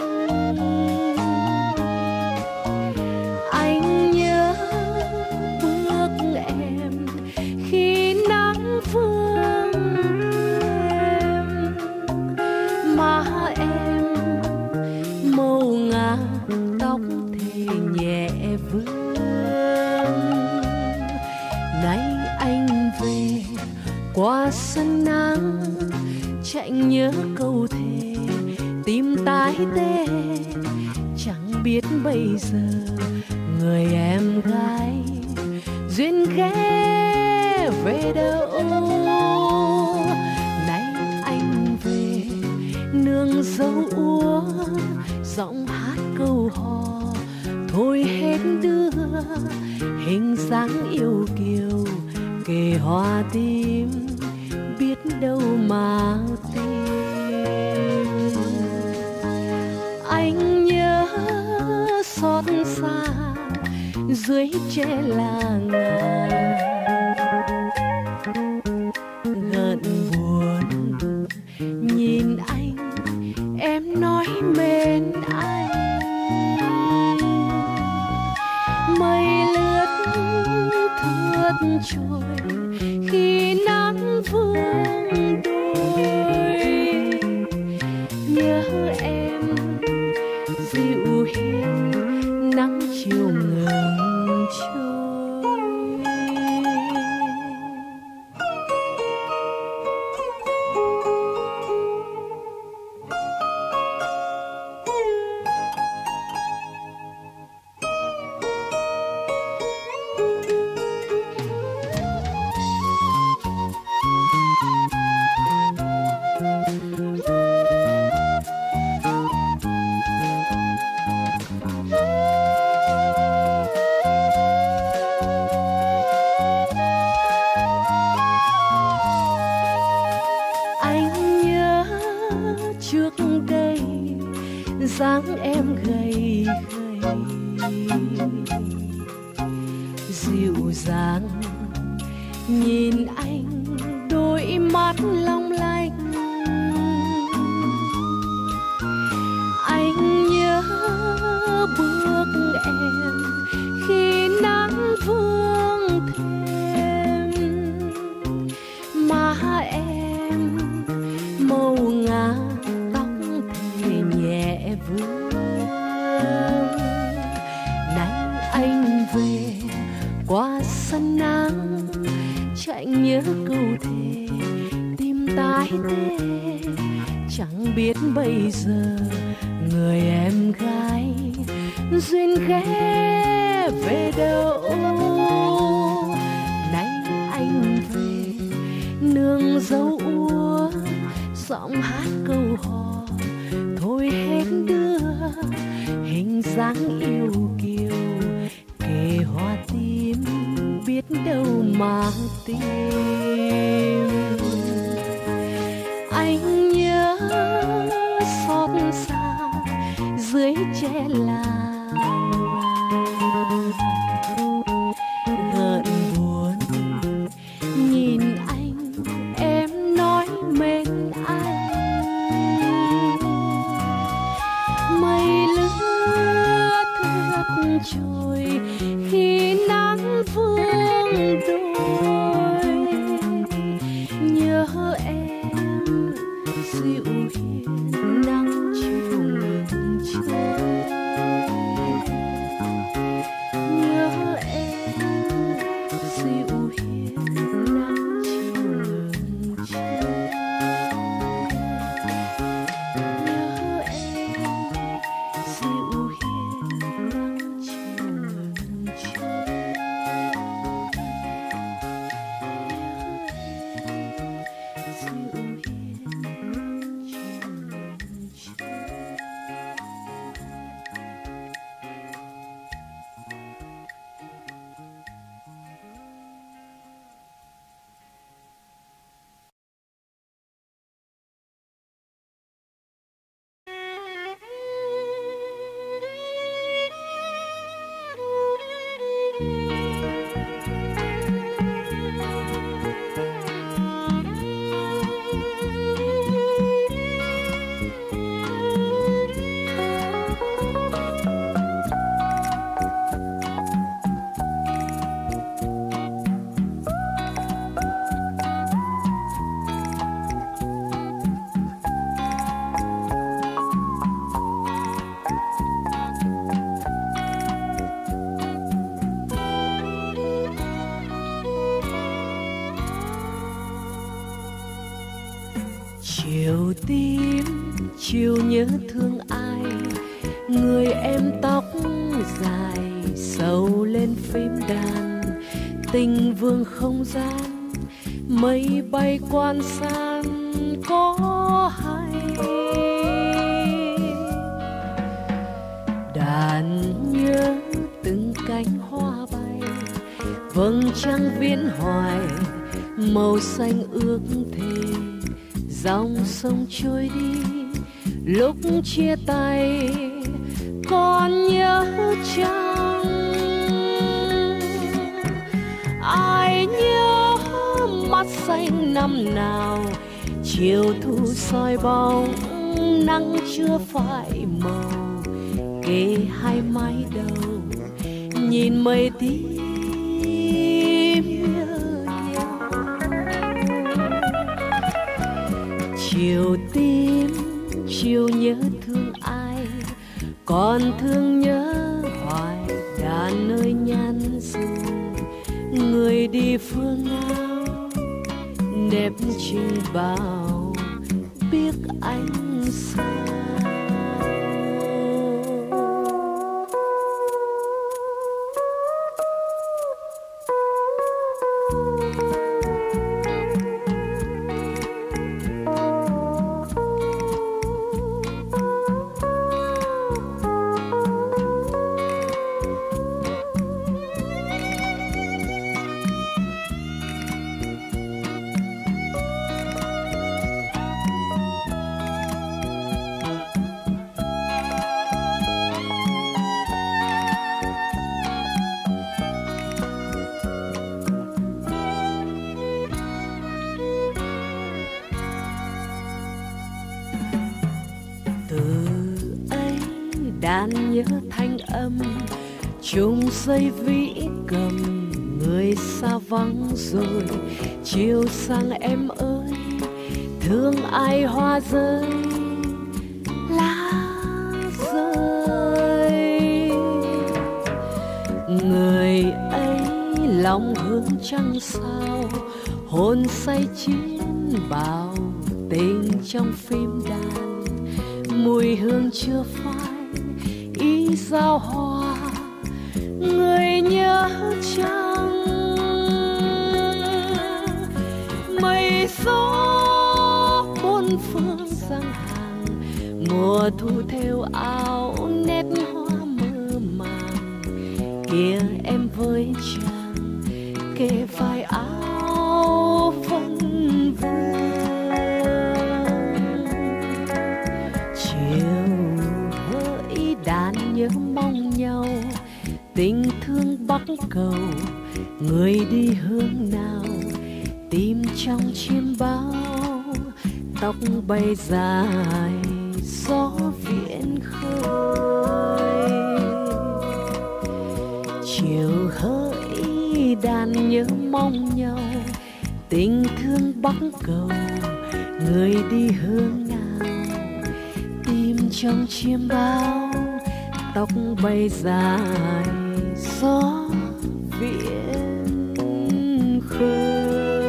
Anh nhớ bước em khi nắng vương em, má em màu ngà, tóc thì nhẹ vương. Nay anh về qua sân nắng, chạy nhớ câu thề tim tái tê, chẳng biết bây giờ người em gái duyên ghé về đâu. Nay anh về nương dấu úa, giọng hát câu hò thôi hết đưa, hình dáng yêu kiều kề hoa tim, biết đâu mà tìm. Anh nhớ xót xa dưới tre là ngà, gợn buồn nhìn anh, em nói mến anh. Mây lướt thướt trôi khi nắng vương đôi, nhớ em dịu hiền nắng chiều ngừng trôi. Trước đây dáng em gầy gầy, dịu dàng nhìn anh, đôi mắt long lanh. Anh nhớ bước em khi nắng vương thêm, má em màu ngà, tóc thì nhẹ vương. Nay anh về qua sân nắng, chạy nhớ câu thề tim tái tê, chẳng biết bây giờ người em gái duyên ghé về đâu. Nay anh về nương dấu úa, giọng hát câu hò thôi hết đưa, hình dáng yêu kiều kề hoa tim, biết đâu mà tìm. Anh nhớ xót xa dưới tre là gợn buồn nhìn anh, em nói mến anh. Mây lướt thướt trôi khi nắng vương đôi, nhớ em dịu hiền nắng chiều ngừng trôi. Nhớ em dịu hiền nắng chiều ngừng trôi. Nhớ em dịu hiền nắng chiều ngừng trôi. Chiều tím, chiều nhớ thương ai, người em tóc dài sầu lên phím đàn. Tình vương không gian, mây bay quan san có hay. Đàn nhớ từng cánh hoa bay, vầng trăng viễn hoài màu xanh ước thề. Dòng sông trôi đi lúc chia tay, còn nhớ chăng ai nhớ mắt xanh năm nào. Chiều thu soi bóng nắng chưa phai màu, kề hai mái đầu nhìn mây tím nhớ nhau. Chiều tím, chiều nhớ thương ai, còn thương nhớ hoài đàn nơi nhắn dừng. Người đi phương nào đẹp chừng bao biết anh sao. Đàn nhớ thanh âm chung dây vĩ cầm. Người xa vắng rồi chiều sang em ơi, thương ai hoa rơi lá rơi. Người ấy lòng hướng trăng sao, hồn say chiến bào tình trong phim đàn. Mùi hương chưa phai ý giao hoa, người nhớ chăng mây gió bốn phương giăng hàng. Mùa thu theo áo nét hoa mơ màng, kia em với chàng kề vai áo vẫn vương. Đàn nhớ mong nhau tình thương bắc cầu. Người đi hướng nào tim trong chiêm bao, tóc bay dài gió viễn khơi. Chiều hỡi đàn nhớ mong nhau tình thương bắc cầu. Người đi hướng nào tim trong chiêm bao, tóc bay dài gió viễn khơi.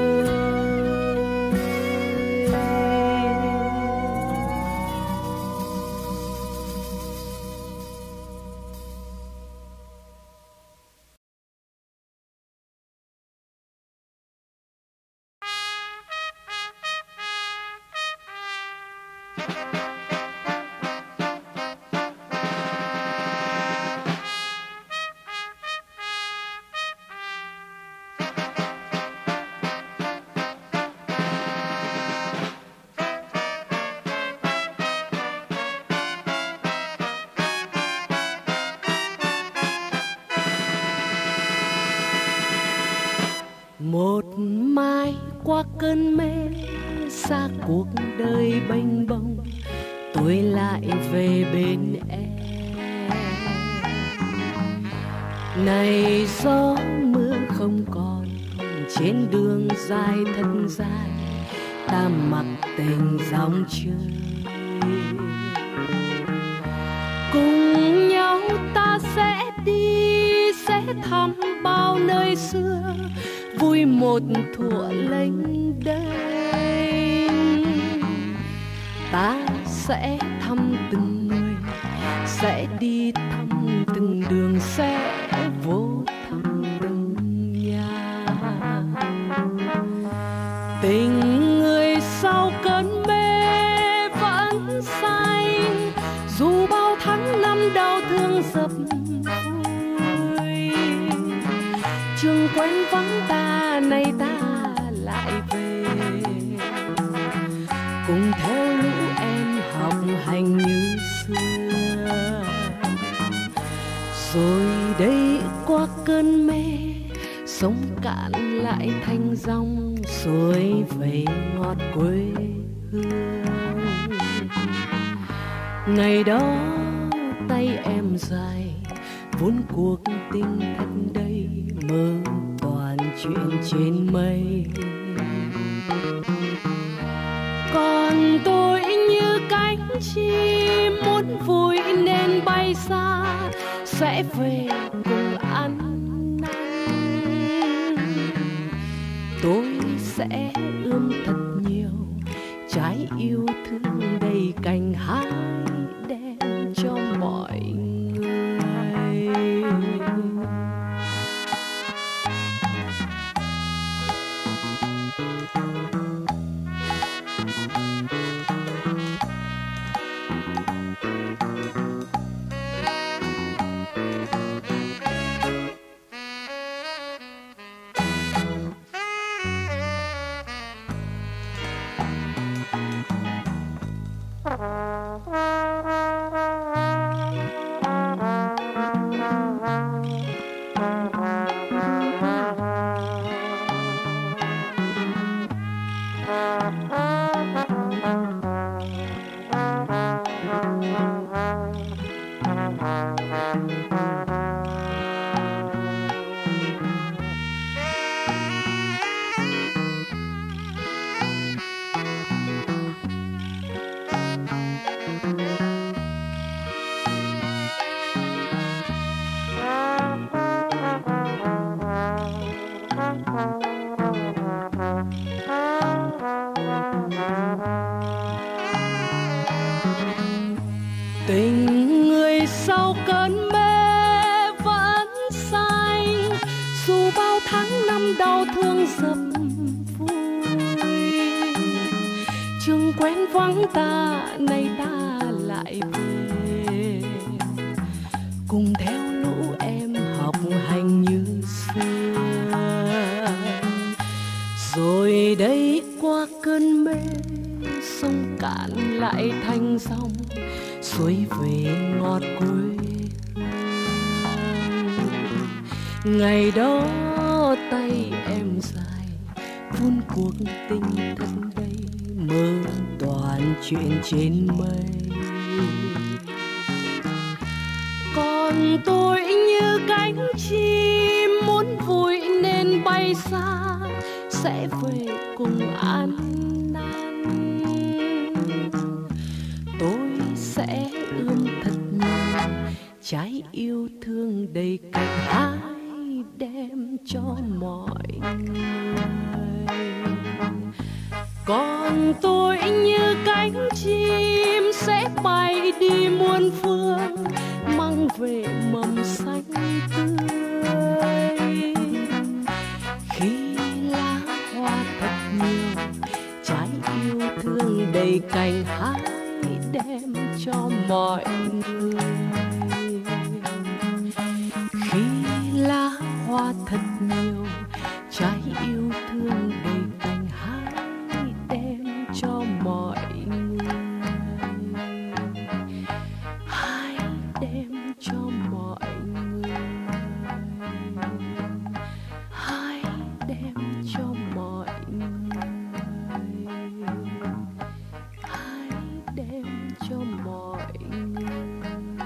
Một mai qua cơn mê xa cuộc đời bênh bông, tôi lại về bên em. Này gió mưa không còn trên đường dài thật dài, ta mặc tình dòng chơi. Cùng nhau ta sẽ đi, sẽ thăm bao nơi xưa, vui một thuở lênh đênh. ta sẽ thăm từng người, sẽ đi thăm từng đường, sẽ vô thăm từng nhà. Tình người sau cơn mê vẫn say, dù bao tháng năm đau thương dập vùi. Trường quen vắng ta, nay ta lại về, cùng theo lũ em học hành như xưa. Rồi đây qua cơn mê, sông cạn lại thành dòng, xuôi về ngọt quê hương. Ngày đó tay em dài, vốn cuộc tình thật đầy, mơ toàn chuyện trên mây. Còn tôi như cánh chim muốn vui nên bay xa, sẽ về cùng ăn năn. Tôi sẽ ươm thật nhiều trái yêu thương đầy cành hái, đem cho mọi người. Tình người sau cơn mê vẫn say, dù bao tháng năm đau thương dập vùi. Trường quen vắng ta, nay ta lại về, cùng theo lũ em học hành như xưa. Rồi đây qua cơn mê, sông cạn lại thành dòng, xuôi về ngọt quê hương. Ngày đó tay em dài, vun cuộc tình thật đầy, mơ toàn chuyện trên mây. Còn tôi như cánh chim muốn vui nên bay xa, sẽ về cùng ăn năn. Tôi sẽ ươm thật nhiều trái yêu thương đầy cành hái, đem cho mọi người. Còn tôi như cánh chim sẽ bay đi muôn phương, mang về mầm xanh tươi. Khi lá hoa thật nhiều trái yêu thương đầy cành hái, đem cho mọi người. Khi lá hoa thật nhiều trái yêu thương đầy cành hái, đem cho mọi người. Hãy đem cho mọi người. Hãy đem cho mọi người. Hãy đem cho mọi người.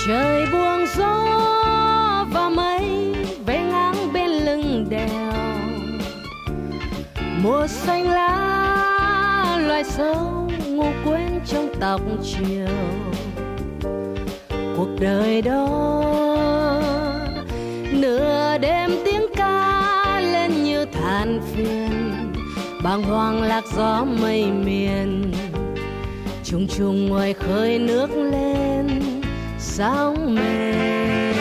Trời buông gió và mây về ngang bên lưng đèo, mùa xanh lá loài sâu ngủ quên trong tóc chiều. Cuộc đời đó nửa đêm tiếng ca lên như than phiền, bàng hoàng lạc gió mây miền, trùng trùng ngoài khơi nước lên sóng mềm.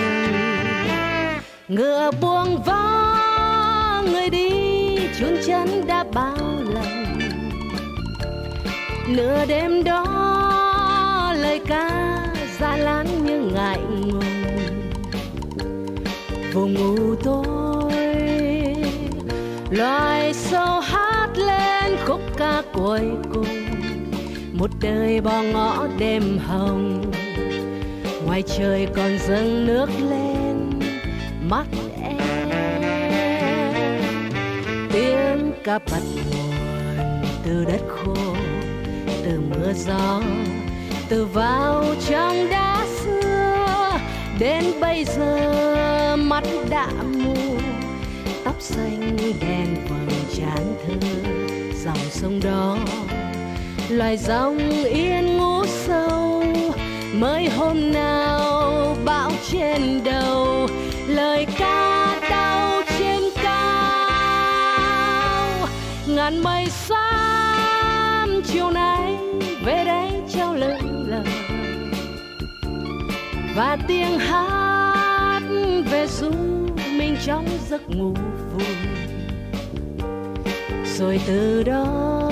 Ngựa buông vó người đi chốn chân đã bao lần, nửa đêm đó lời ca ra láng như ngại ngùng. Vùng u tối loài sâu hát lên khúc ca cuối cùng, một đời bỏ ngõ đêm hồng. Ngoài trời còn dâng nước lên mắt em, tiếng ca bật nguồn từ đất khô, từ mưa gió, từ vào trong đá xưa. Đến bây giờ mắt đã mù, tóc xanh đen vầng trán thơ. Dòng sông đó loài rong yên ngủ sâu, mới hôm nào bão trên đầu, lời ca đau trên cao. Ngàn mây xám chiều nay về đây trao lững lờ, và tiếng hát về ru mình trong giấc ngủ vui. Rồi từ đó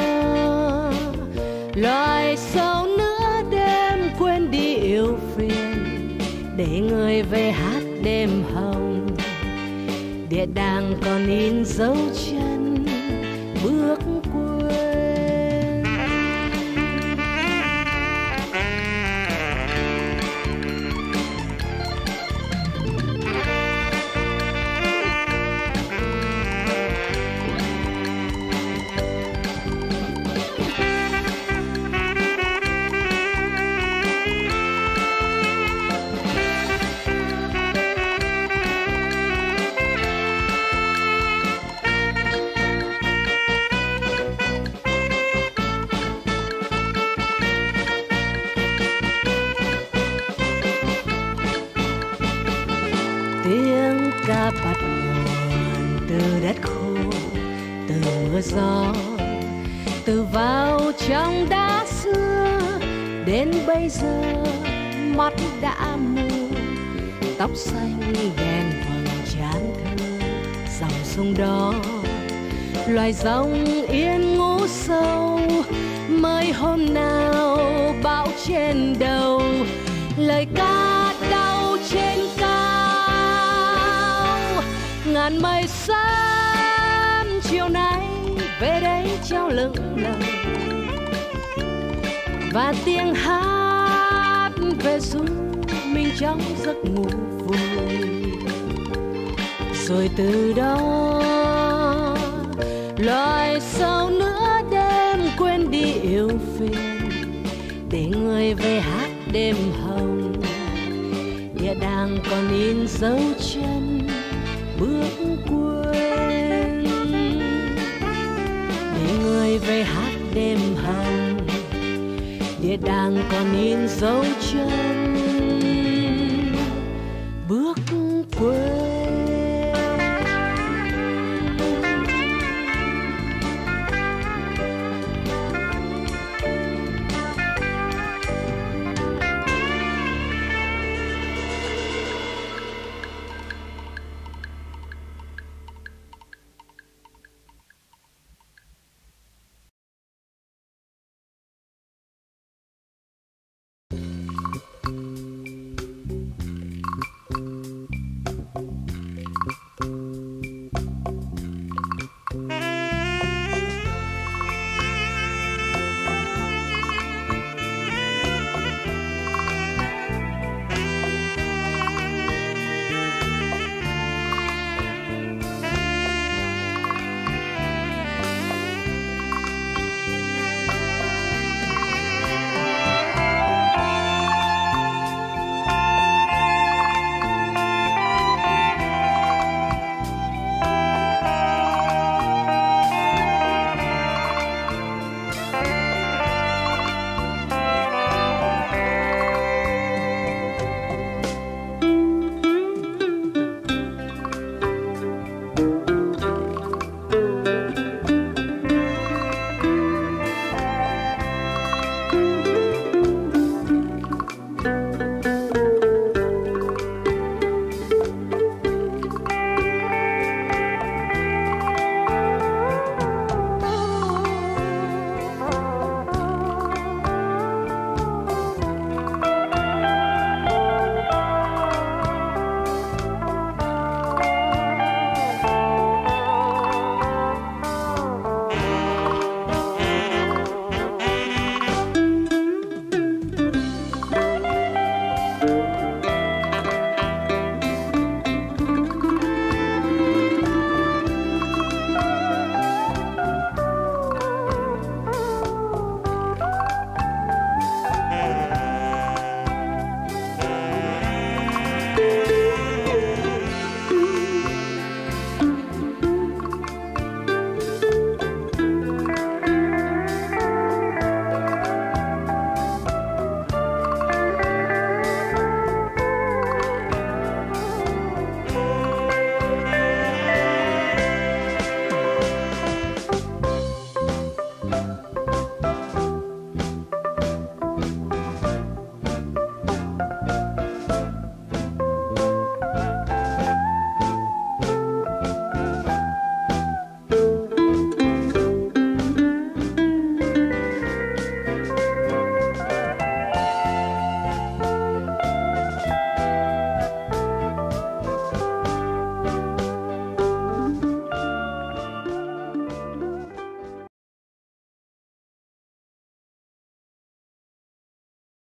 loài sâu nữa đêm quên đi yêu phiền, để người về hát đêm hồng. Địa đàng còn in dấu chân bước quên. Tiếng ca bắt nguồn từ đất khô, từ mưa gió, từ vào trong đá xưa. Đến bây giờ mắt đã mù, tóc xanh đen vầng trán thơ. Dòng sông đó loài rong yên ngủ sâu, mới hôm nào bão trên đầu, lời ca đau trên cao. Ngàn mây xám chiều nay về đây trao lững lờ, và tiếng hát về ru mình trong giấc ngủ vui. Rồi từ đó loài sâu nữa đêm quên đi yêu phiền, để người về hát đêm hồng. Địa đàng còn in dấu chân bước quên, để người về hát đêm hồng. Địa đàng còn in dấu chân bước quên.